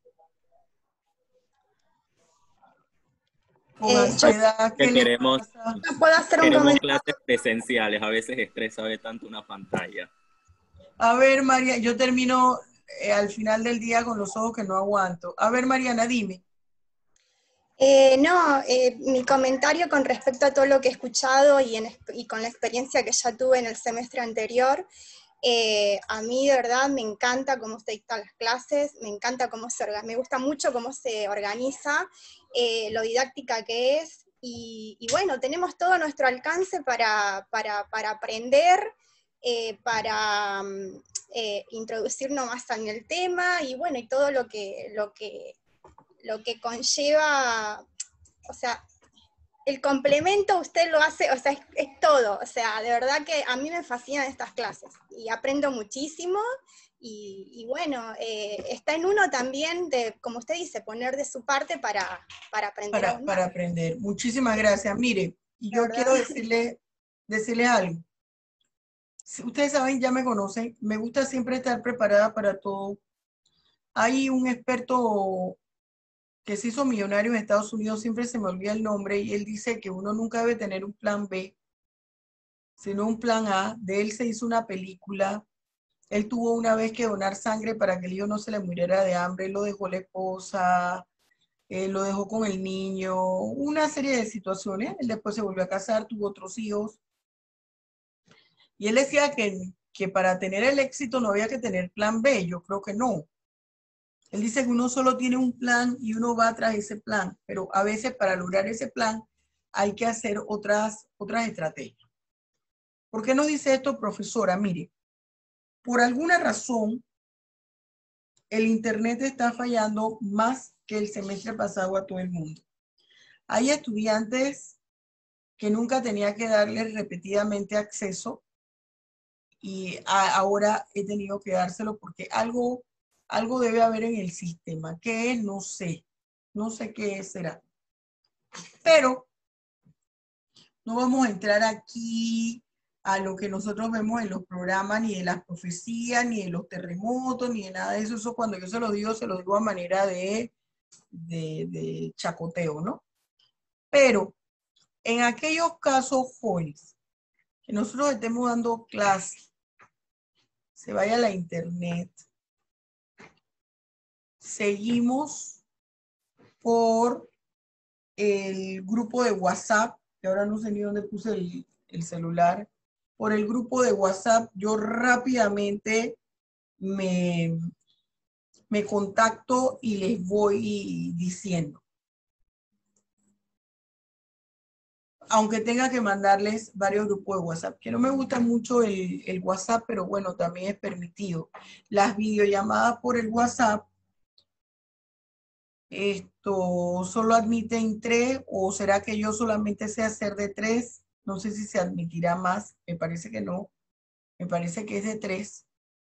con Eh, ansiedad. que ¿Qué les queremos, pasa? ¿Yo puedo hacer un queremos comentario? clases presenciales. A veces estresa ver tanto una pantalla. A ver, María, yo termino eh, al final del día con los ojos que no aguanto. A ver, Mariana, dime. Eh, no, eh, mi comentario con respecto a todo lo que he escuchado y, en, y con la experiencia que ya tuve en el semestre anterior, eh, a mí de verdad me encanta cómo se dictan las clases, me encanta cómo se organiza, me gusta mucho cómo se organiza, eh, lo didáctica que es, y, y bueno, tenemos todo a nuestro alcance para, para, para aprender, eh, para eh, introducirnos más en el tema, y bueno, y todo lo que, lo que lo que conlleva, o sea, el complemento usted lo hace, o sea, es, es todo, o sea, de verdad que a mí me fascinan estas clases y aprendo muchísimo y, y bueno, eh, está en uno también de, como usted dice, poner de su parte para, para aprender Para, aún para más. aprender. Muchísimas gracias. Mire, y yo quiero decirle, decirle algo. Si ustedes saben, ya me conocen, me gusta siempre estar preparada para todo. Hay un experto que se hizo millonario en Estados Unidos, siempre se me olvida el nombre, y él dice que uno nunca debe tener un plan B, sino un plan A. De él se hizo una película. Él tuvo una vez que donar sangre para que el hijo no se le muriera de hambre, él lo dejó la esposa, él lo dejó con el niño, una serie de situaciones. Él después se volvió a casar, tuvo otros hijos. Y él decía que, que para tener el éxito no había que tener plan B. Yo creo que no. Él dice que uno solo tiene un plan y uno va tras ese plan, pero a veces para lograr ese plan hay que hacer otras, otras estrategias. ¿Por qué nos dice esto, profesora? Mire, por alguna razón el internet está fallando más que el semestre pasado a todo el mundo. Hay estudiantes que nunca tenía que darles repetidamente acceso y a, ahora he tenido que dárselo porque algo... Algo debe haber en el sistema. ¿Qué es? No sé. No sé qué será. Pero no vamos a entrar aquí a lo que nosotros vemos en los programas, ni de las profecías, ni de los terremotos, ni de nada de eso. Eso cuando yo se lo digo, se lo digo a manera de, de, de chacoteo, ¿no? Pero en aquellos casos jóvenes que nosotros estemos dando clases, se vaya a la internet, seguimos por el grupo de WhatsApp, que ahora no sé ni dónde puse el, el celular, por el grupo de WhatsApp, yo rápidamente me, me contacto y les voy diciendo. Aunque tenga que mandarles varios grupos de WhatsApp, que no me gusta mucho el, el WhatsApp, pero bueno, también es permitido. Las videollamadas por el WhatsApp, esto solo admiten tres, o será que yo solamente sé hacer de tres. No sé si se admitirá más, me parece que no. Me parece que es de tres.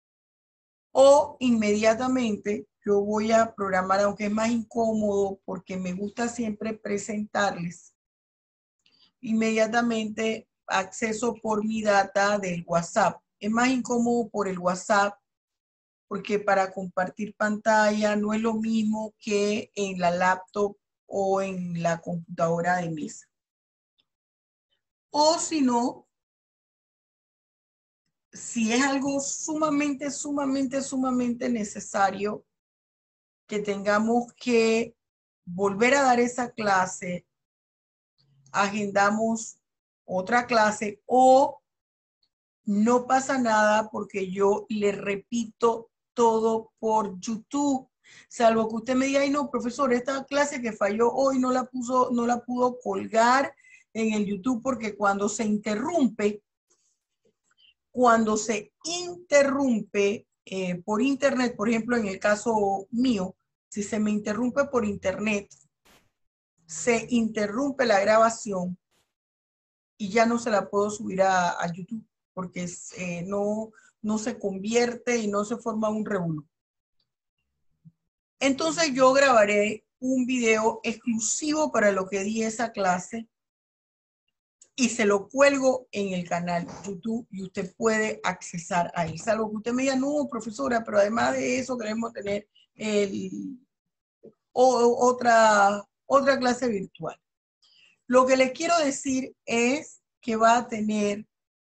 O inmediatamente yo voy a programar, aunque es más incómodo porque me gusta siempre presentarles, inmediatamente acceso por mi data del WhatsApp. Es más incómodo por el WhatsApp porque para compartir pantalla no es lo mismo que en la laptop o en la computadora de mesa. O si no, si es algo sumamente, sumamente, sumamente necesario que tengamos que volver a dar esa clase, agendamos otra clase o no pasa nada porque yo le repito todo por YouTube, salvo que usted me diga, ay no, profesor, esta clase que falló hoy no la puso, no la pudo colgar en el YouTube porque cuando se interrumpe, cuando se interrumpe eh, por internet, por ejemplo, en el caso mío, si se me interrumpe por internet, se interrumpe la grabación y ya no se la puedo subir a, a YouTube porque eh, no, no se convierte y no se forma un revuelo. Entonces yo grabaré un video exclusivo para lo que di esa clase y se lo cuelgo en el canal YouTube y usted puede accesar ahí. Salvo que usted me diga, no, profesora, pero además de eso queremos tener el, o, otra, otra clase virtual. Lo que le quiero decir es que va a tener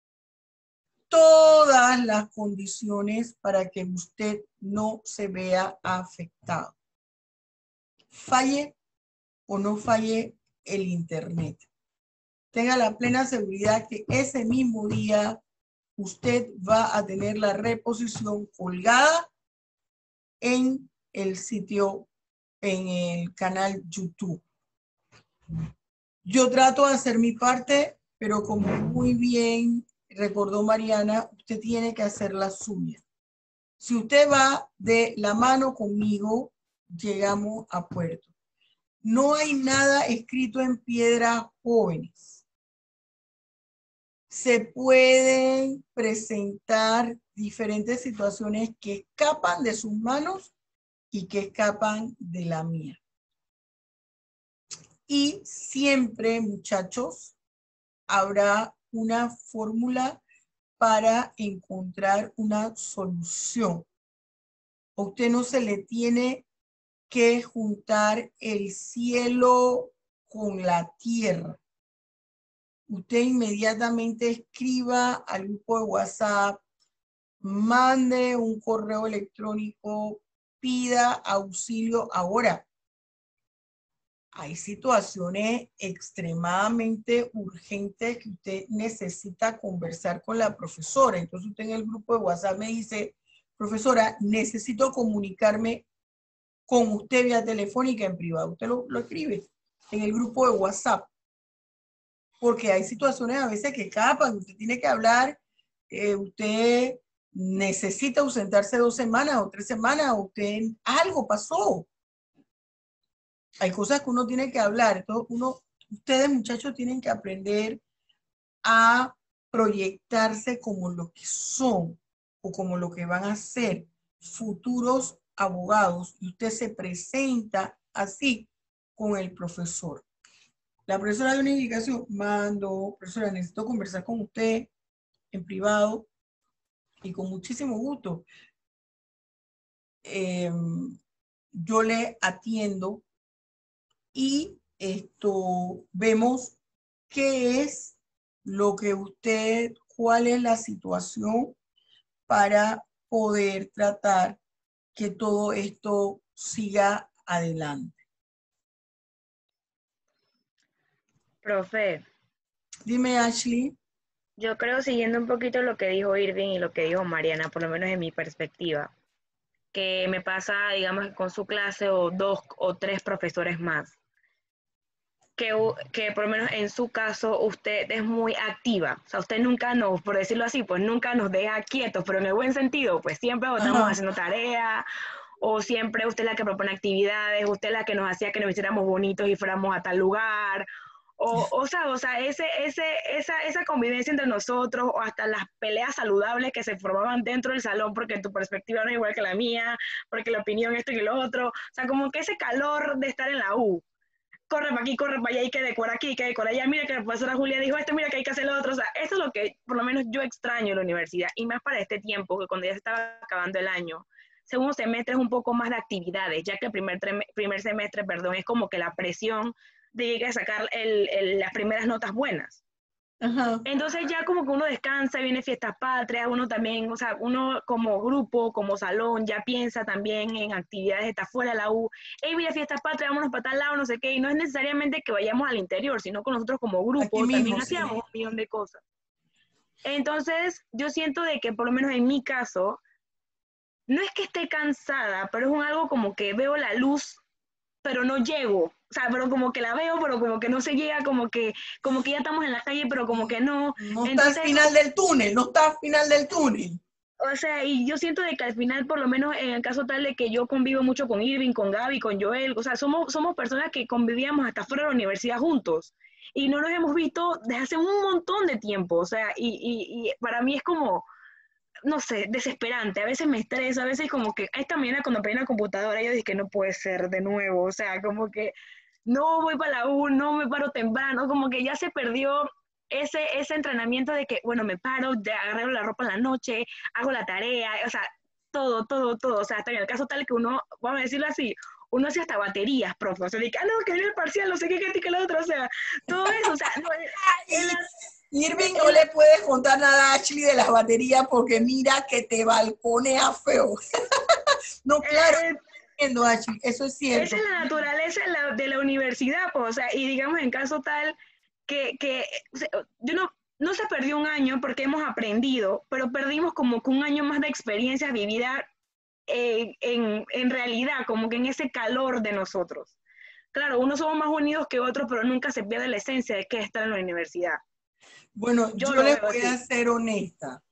todas las condiciones para que usted no se vea afectado. Falle o no falle el internet. Tenga la plena seguridad que ese mismo día usted va a tener la reposición colgada en el sitio, en el canal YouTube. Yo trato de hacer mi parte, pero como muy bien recordó Mariana, usted tiene que hacer la suya. Si usted va de la mano conmigo, llegamos a puerto. No hay nada escrito en piedra, jóvenes. Se pueden presentar diferentes situaciones que escapan de sus manos y que escapan de la mía. Y siempre, muchachos, habrá una fórmula para encontrar una solución. A usted no se le tiene que juntar el cielo con la tierra. Usted inmediatamente escriba al grupo de WhatsApp, mande un correo electrónico, pida auxilio ahora. Hay situaciones extremadamente urgentes que usted necesita conversar con la profesora. Entonces usted en el grupo de WhatsApp me dice, profesora, necesito comunicarme con usted vía telefónica en privado. Usted lo, lo escribe en el grupo de WhatsApp. Porque hay situaciones a veces que escapan. Usted tiene que hablar, eh, usted necesita ausentarse dos semanas o tres semanas, o usted algo pasó. Hay cosas que uno tiene que hablar. Entonces uno, ustedes muchachos tienen que aprender a proyectarse como lo que son o como lo que van a ser futuros abogados. Y usted se presenta así con el profesor. La profesora de una indicación, mando, profesora, necesito conversar con usted en privado y con muchísimo gusto. Eh, yo le atiendo y esto vemos qué es lo que usted, cuál es la situación para poder tratar que todo esto siga adelante. Profe. Dime, Ashley. Yo creo, siguiendo un poquito lo que dijo Irving y lo que dijo Mariana, por lo menos en mi perspectiva, que me pasa, digamos, con su clase o dos o tres profesores más, que, que por lo menos en su caso usted es muy activa, o sea, usted nunca nos, por decirlo así, pues nunca nos deja quietos, pero en el buen sentido, pues siempre estamos Ajá. haciendo tarea, o siempre usted es la que propone actividades, usted es la que nos hacía que nos hiciéramos bonitos y fuéramos a tal lugar, O, o sea, o sea ese, ese, esa, esa convivencia entre nosotros, o hasta las peleas saludables que se formaban dentro del salón, porque tu perspectiva no es igual que la mía, porque la opinión esto y lo otro. O sea, como que ese calor de estar en la U. Corre para aquí, corre para allá, y que decora aquí, que decora allá, mira que la profesora Julia dijo esto, mira que hay que hacer lo otro. O sea, eso es lo que por lo menos yo extraño en la universidad, y más para este tiempo, que cuando ya se estaba acabando el año. Segundo semestre es un poco más de actividades, ya que el primer, primer semestre, perdón, es como que la presión de que sacar el, el, las primeras notas buenas. Ajá. Entonces ya como que uno descansa, viene fiestas patrias, uno también, o sea, uno como grupo, como salón, ya piensa también en actividades, está fuera de la U, hey, mira, fiestas patrias, vámonos para tal lado, no sé qué, y no es necesariamente que vayamos al interior, sino que nosotros como grupo Aquí también mismo, hacíamos sí. un millón de cosas. Entonces, yo siento de que por lo menos en mi caso, no es que esté cansada, pero es un algo como que veo la luz, pero no llego. O sea, pero como que la veo, pero como que no se llega, como que, como que ya estamos en la calle, pero como que no. No está Entonces, al final del túnel, no está al final del túnel. O sea, y yo siento de que al final, por lo menos en el caso tal de que yo convivo mucho con Irving, con Gaby, con Joel, o sea, somos, somos personas que convivíamos hasta fuera de la universidad juntos. Y no nos hemos visto desde hace un montón de tiempo. O sea, y, y, y para mí es como, no sé, desesperante. A veces me estresa, a veces como que esta mañana cuando aprendí la computadora yo dije que no puede ser de nuevo. O sea, como que no voy para la U, no me paro temprano, como que ya se perdió ese, ese entrenamiento de que, bueno, me paro, ya agarro la ropa en la noche, hago la tarea, o sea, todo, todo, todo. O sea, hasta en el caso tal que uno, vamos a decirlo así, uno hace hasta baterías, profe. O sea, de que, ah, no, que viene el parcial, no sé qué, qué, que la otra, o sea, todo eso, o sea, no, en la, Irving no le puedes contar nada a Ashley de las baterías porque mira que te balconea feo. No, claro, eh, entiendo, Ashley, eso es cierto. esa es la naturaleza de la, de la universidad, pues, o sea, y digamos en caso tal que, que o sea, yo no, no se perdió un año porque hemos aprendido, pero perdimos como que un año más de experiencia vivida eh, en, en realidad, como que en ese calor de nosotros. Claro, unos somos más unidos que otros, pero nunca se pierde la esencia de que estar en la universidad. Bueno, yo, yo lo les veo voy así. a ser honesta.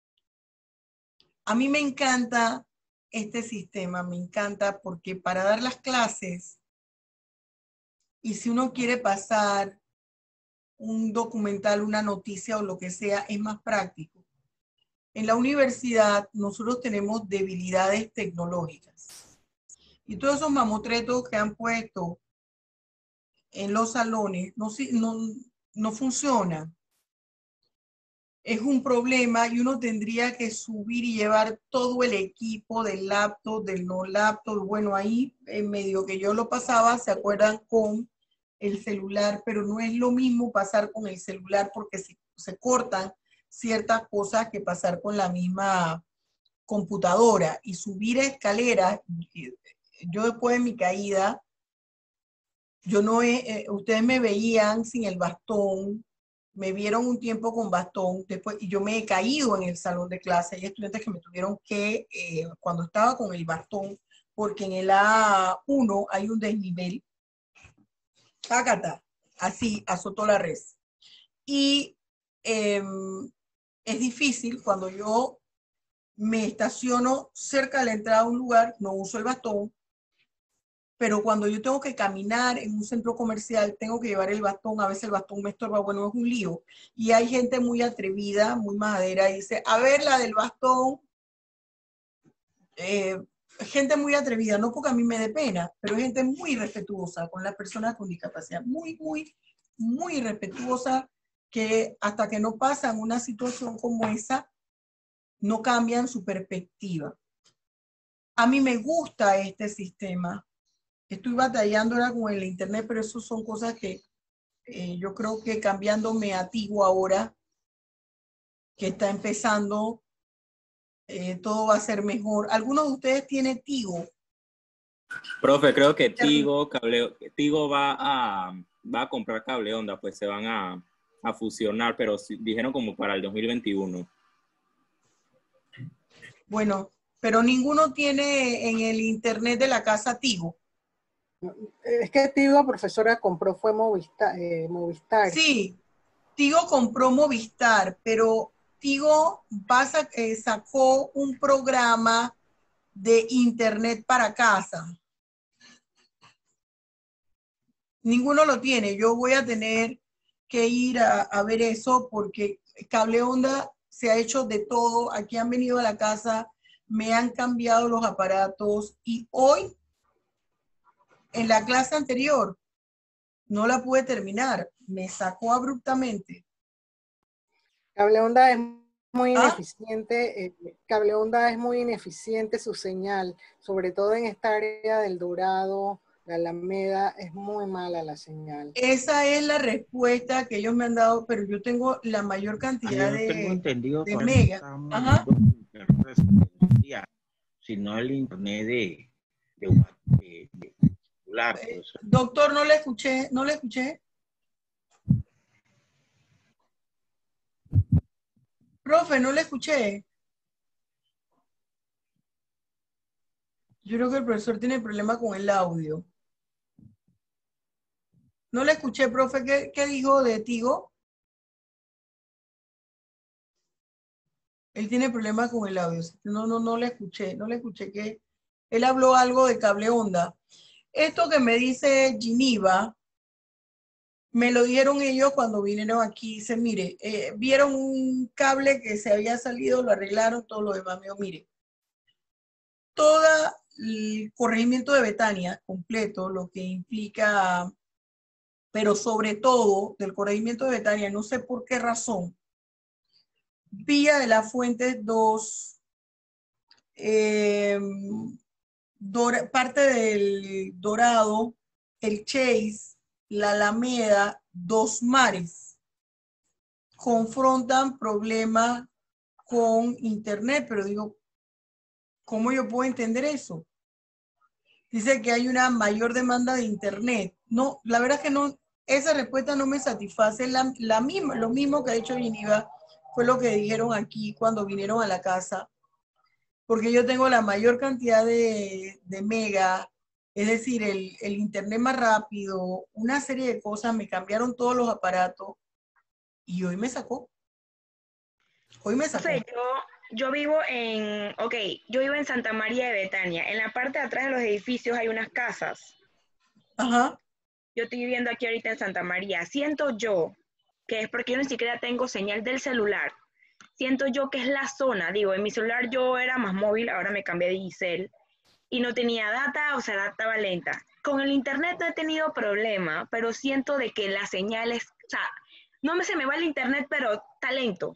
A mí me encanta este sistema, me encanta porque para dar las clases, y si uno quiere pasar un documental, una noticia o lo que sea, es más práctico. En la universidad nosotros tenemos debilidades tecnológicas. Y todos esos mamotretos que han puesto en los salones no, no, no funcionan. Es un problema y uno tendría que subir y llevar todo el equipo del laptop, del no laptop. Bueno, ahí en medio que yo lo pasaba, ¿se acuerdan? Con el celular, pero no es lo mismo pasar con el celular porque se, se cortan ciertas cosas que pasar con la misma computadora. Y subir escaleras, yo después de mi caída, yo no he, eh, ustedes me veían sin el bastón, me vieron un tiempo con bastón, después, y yo me he caído en el salón de clase. Hay estudiantes que me tuvieron que, eh, cuando estaba con el bastón, porque en el A uno hay un desnivel, págata, así azotó la res. Y eh, es difícil cuando yo me estaciono cerca de la entrada de un lugar, no uso el bastón, pero cuando yo tengo que caminar en un centro comercial, tengo que llevar el bastón, a veces el bastón me estorba, bueno, es un lío. Y hay gente muy atrevida, muy majadera, y dice, a ver, la del bastón, eh, gente muy atrevida, no porque a mí me dé pena, pero gente muy respetuosa con las personas con discapacidad, muy, muy, muy respetuosa, que hasta que no pasan una situación como esa, no cambian su perspectiva. A mí me gusta este sistema. Estoy batallando ahora con el internet, pero eso son cosas que eh, yo creo que cambiándome a Tigo ahora, que está empezando, eh, todo va a ser mejor. ¿Algunos de ustedes tienen Tigo? Profe, creo que Tigo, cable, Tigo va, a, va a comprar cable onda, pues se van a, a fusionar, pero dijeron como para el dos mil veintiuno. Bueno, pero ninguno tiene en el internet de la casa Tigo. Es que Tigo, profesora, compró fue Movistar. Eh, Movistar. Sí, Tigo compró Movistar, pero Tigo pasa, eh, sacó un programa de internet para casa. Ninguno lo tiene. Yo voy a tener que ir a, a ver eso porque Cable Onda se ha hecho de todo. Aquí han venido a la casa, me han cambiado los aparatos y hoy, en la clase anterior, no la pude terminar. Me sacó abruptamente. Cable Onda es muy ¿Ah? ineficiente, eh, Cable Onda es muy ineficiente su señal, sobre todo en esta área del Dorado, la Alameda, es muy mala la señal. Esa es la respuesta que ellos me han dado, pero yo tengo la mayor Ah, cantidad yo tengo de, entendido de que no mega. estamos Ajá. hablando de internet residencial, sino el internet de, de, de, de celular, Eh, profesor. doctor, no le escuché, no le escuché. Profe, no le escuché. Yo creo que el profesor tiene problema con el audio. No le escuché, profe, ¿qué, qué dijo de Tigo? Él tiene problemas con el audio. No, no, no le escuché, no le escuché que él habló algo de Cable Onda. Esto que me dice Geneva, me lo dieron ellos cuando vinieron aquí. Dice, mire, eh, vieron un cable que se había salido, lo arreglaron, todo lo demás. Me dijo, mire, todo el corregimiento de Betania completo, lo que implica, pero sobre todo del corregimiento de Betania, no sé por qué razón, Villa de las Fuentes dos, eh, Dora, parte del Dorado, el Chase, la Alameda, Dos Mares, confrontan problemas con Internet, pero digo, ¿cómo yo puedo entender eso? Dice que hay una mayor demanda de Internet. No, la verdad es que no, esa respuesta no me satisface. La, la misma, lo mismo que ha dicho Geneva fue lo que dijeron aquí cuando vinieron a la casa. Porque yo tengo la mayor cantidad de, de mega, es decir, el, el internet más rápido, una serie de cosas, me cambiaron todos los aparatos y hoy me sacó. Hoy me sacó. Profe, yo, yo vivo en, ok, yo vivo en Santa María de Betania. En la parte de atrás de los edificios hay unas casas. Ajá. Yo estoy viviendo aquí ahorita en Santa María. Siento yo que es porque yo ni siquiera tengo señal del celular. Siento yo que es la zona. Digo, en mi celular yo era más móvil, ahora me cambié de Digicel y no tenía data, o sea, la data estaba lenta. Con el internet no he tenido problema, pero siento de que la señal es, o sea, no me se me va el internet, pero está lento.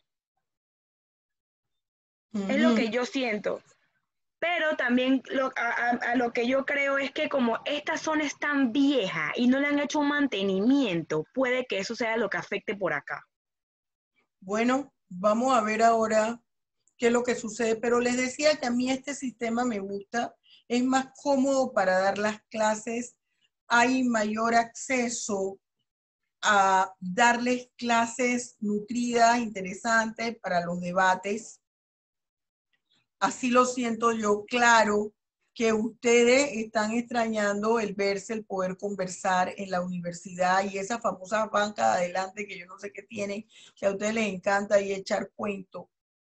Uh-huh. Es lo que yo siento. Pero también lo, a, a, a lo que yo creo es que como esta zona es tan vieja y no le han hecho un mantenimiento, puede que eso sea lo que afecte por acá. Bueno, vamos a ver ahora qué es lo que sucede, pero les decía que a mí este sistema me gusta, es más cómodo para dar las clases, hay mayor acceso a darles clases nutridas, interesantes para los debates. Así lo siento yo, claro que ustedes están extrañando el verse, el poder conversar en la universidad y esa famosa banca de adelante que yo no sé qué tienen, que a ustedes les encanta y echar cuento.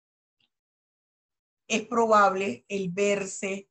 Es probable el verse,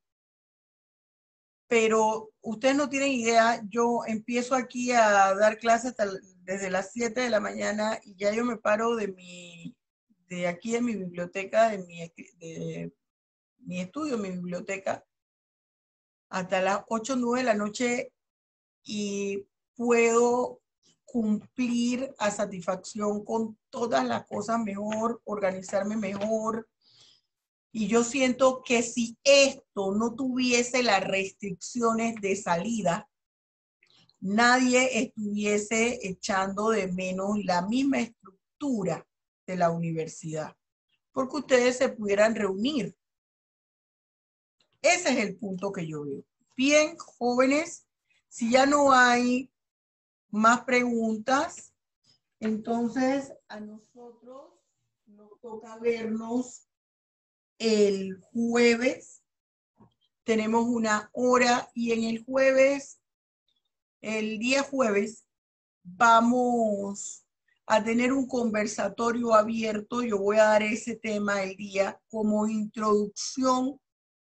pero ustedes no tienen idea, yo empiezo aquí a dar clases hasta desde las siete de la mañana y ya yo me paro de mi, de aquí de mi biblioteca, de mi, de mi estudio, mi biblioteca, hasta las ocho o nueve de la noche y puedo cumplir a satisfacción con todas las cosas mejor, organizarme mejor. Y yo siento que si esto no tuviese las restricciones de salida, nadie estuviese echando de menos la misma estructura de la universidad, porque ustedes se pudieran reunir. Ese es el punto que yo veo. Bien, jóvenes, si ya no hay más preguntas, entonces a nosotros nos toca vernos el jueves. Tenemos una hora y en el jueves, el día jueves, vamos a tener un conversatorio abierto. Yo voy a dar ese tema el día como introducción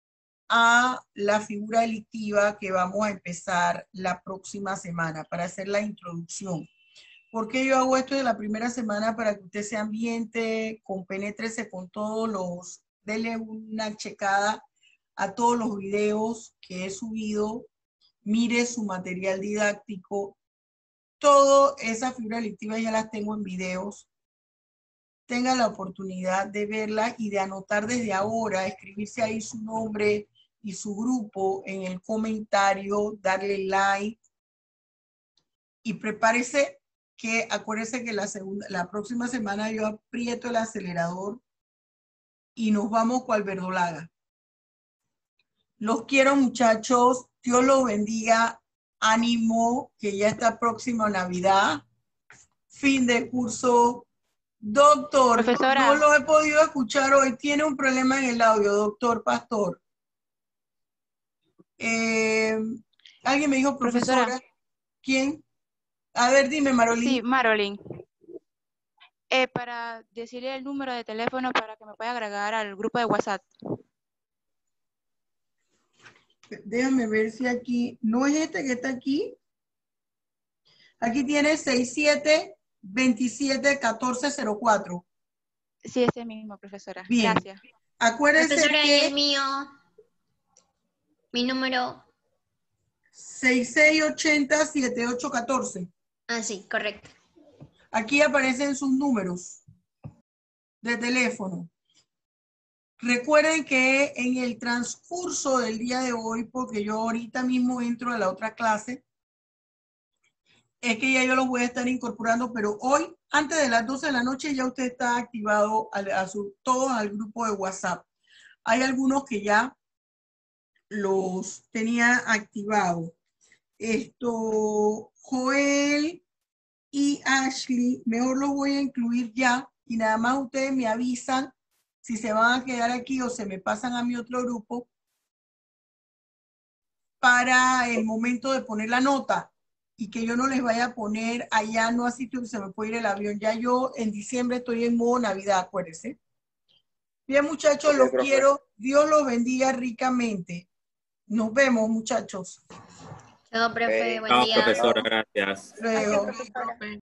a la figura delictiva que vamos a empezar la próxima semana para hacer la introducción. ¿Por qué yo hago esto de la primera semana? Para que usted se ambiente, compenétrese con todos los, denle una checada a todos los videos que he subido, mire su material didáctico, todas esas figuras delictivas ya las tengo en videos. Tenga la oportunidad de verla y de anotar desde ahora, escribirse ahí su nombre y su grupo en el comentario, darle like y prepárese que acuérdese que la, segunda, la próxima semana yo aprieto el acelerador y nos vamos cual verdolaga. Los quiero, muchachos. Dios los bendiga. Ánimo, que ya está próxima Navidad. Fin de curso. Doctor, Profesora. no lo he podido escuchar hoy. Tiene un problema en el audio, doctor Pastor. Eh, ¿Alguien me dijo profesora? Profesora. ¿Quién? A ver, dime, Marolín. Sí, Marolín. Eh, para decirle el número de teléfono para que me pueda agregar al grupo de WhatsApp. Déjame ver si aquí, ¿no es este que está aquí? Aquí tiene seis siete, veintisiete, catorce cero cuatro. Sí, ese mismo, profesora. Bien. Gracias. Acuérdense Profesora, que... y el mío, mi número... seis seis ochenta, setenta y ocho catorce. Ah, sí, correcto. Aquí aparecen sus números de teléfono. Recuerden que en el transcurso del día de hoy, porque yo ahorita mismo entro a la otra clase, es que ya yo los voy a estar incorporando, pero hoy, antes de las doce de la noche, ya usted está activado a, a su, todos al grupo de WhatsApp. Hay algunos que ya los tenía activados. Esto, Joel y Ashley, mejor los voy a incluir ya y nada más ustedes me avisan si se van a quedar aquí o se me pasan a mi otro grupo para el momento de poner la nota y que yo no les vaya a poner allá, no así que se me puede ir el avión. Ya yo en diciembre estoy en modo Navidad, acuérdense. Bien, muchachos, Ok, los profe. quiero. Dios los bendiga ricamente. Nos vemos, muchachos. Chao, profe, Ok. buen Chao, día. profesora, gracias. Luego. Gracias, profesora.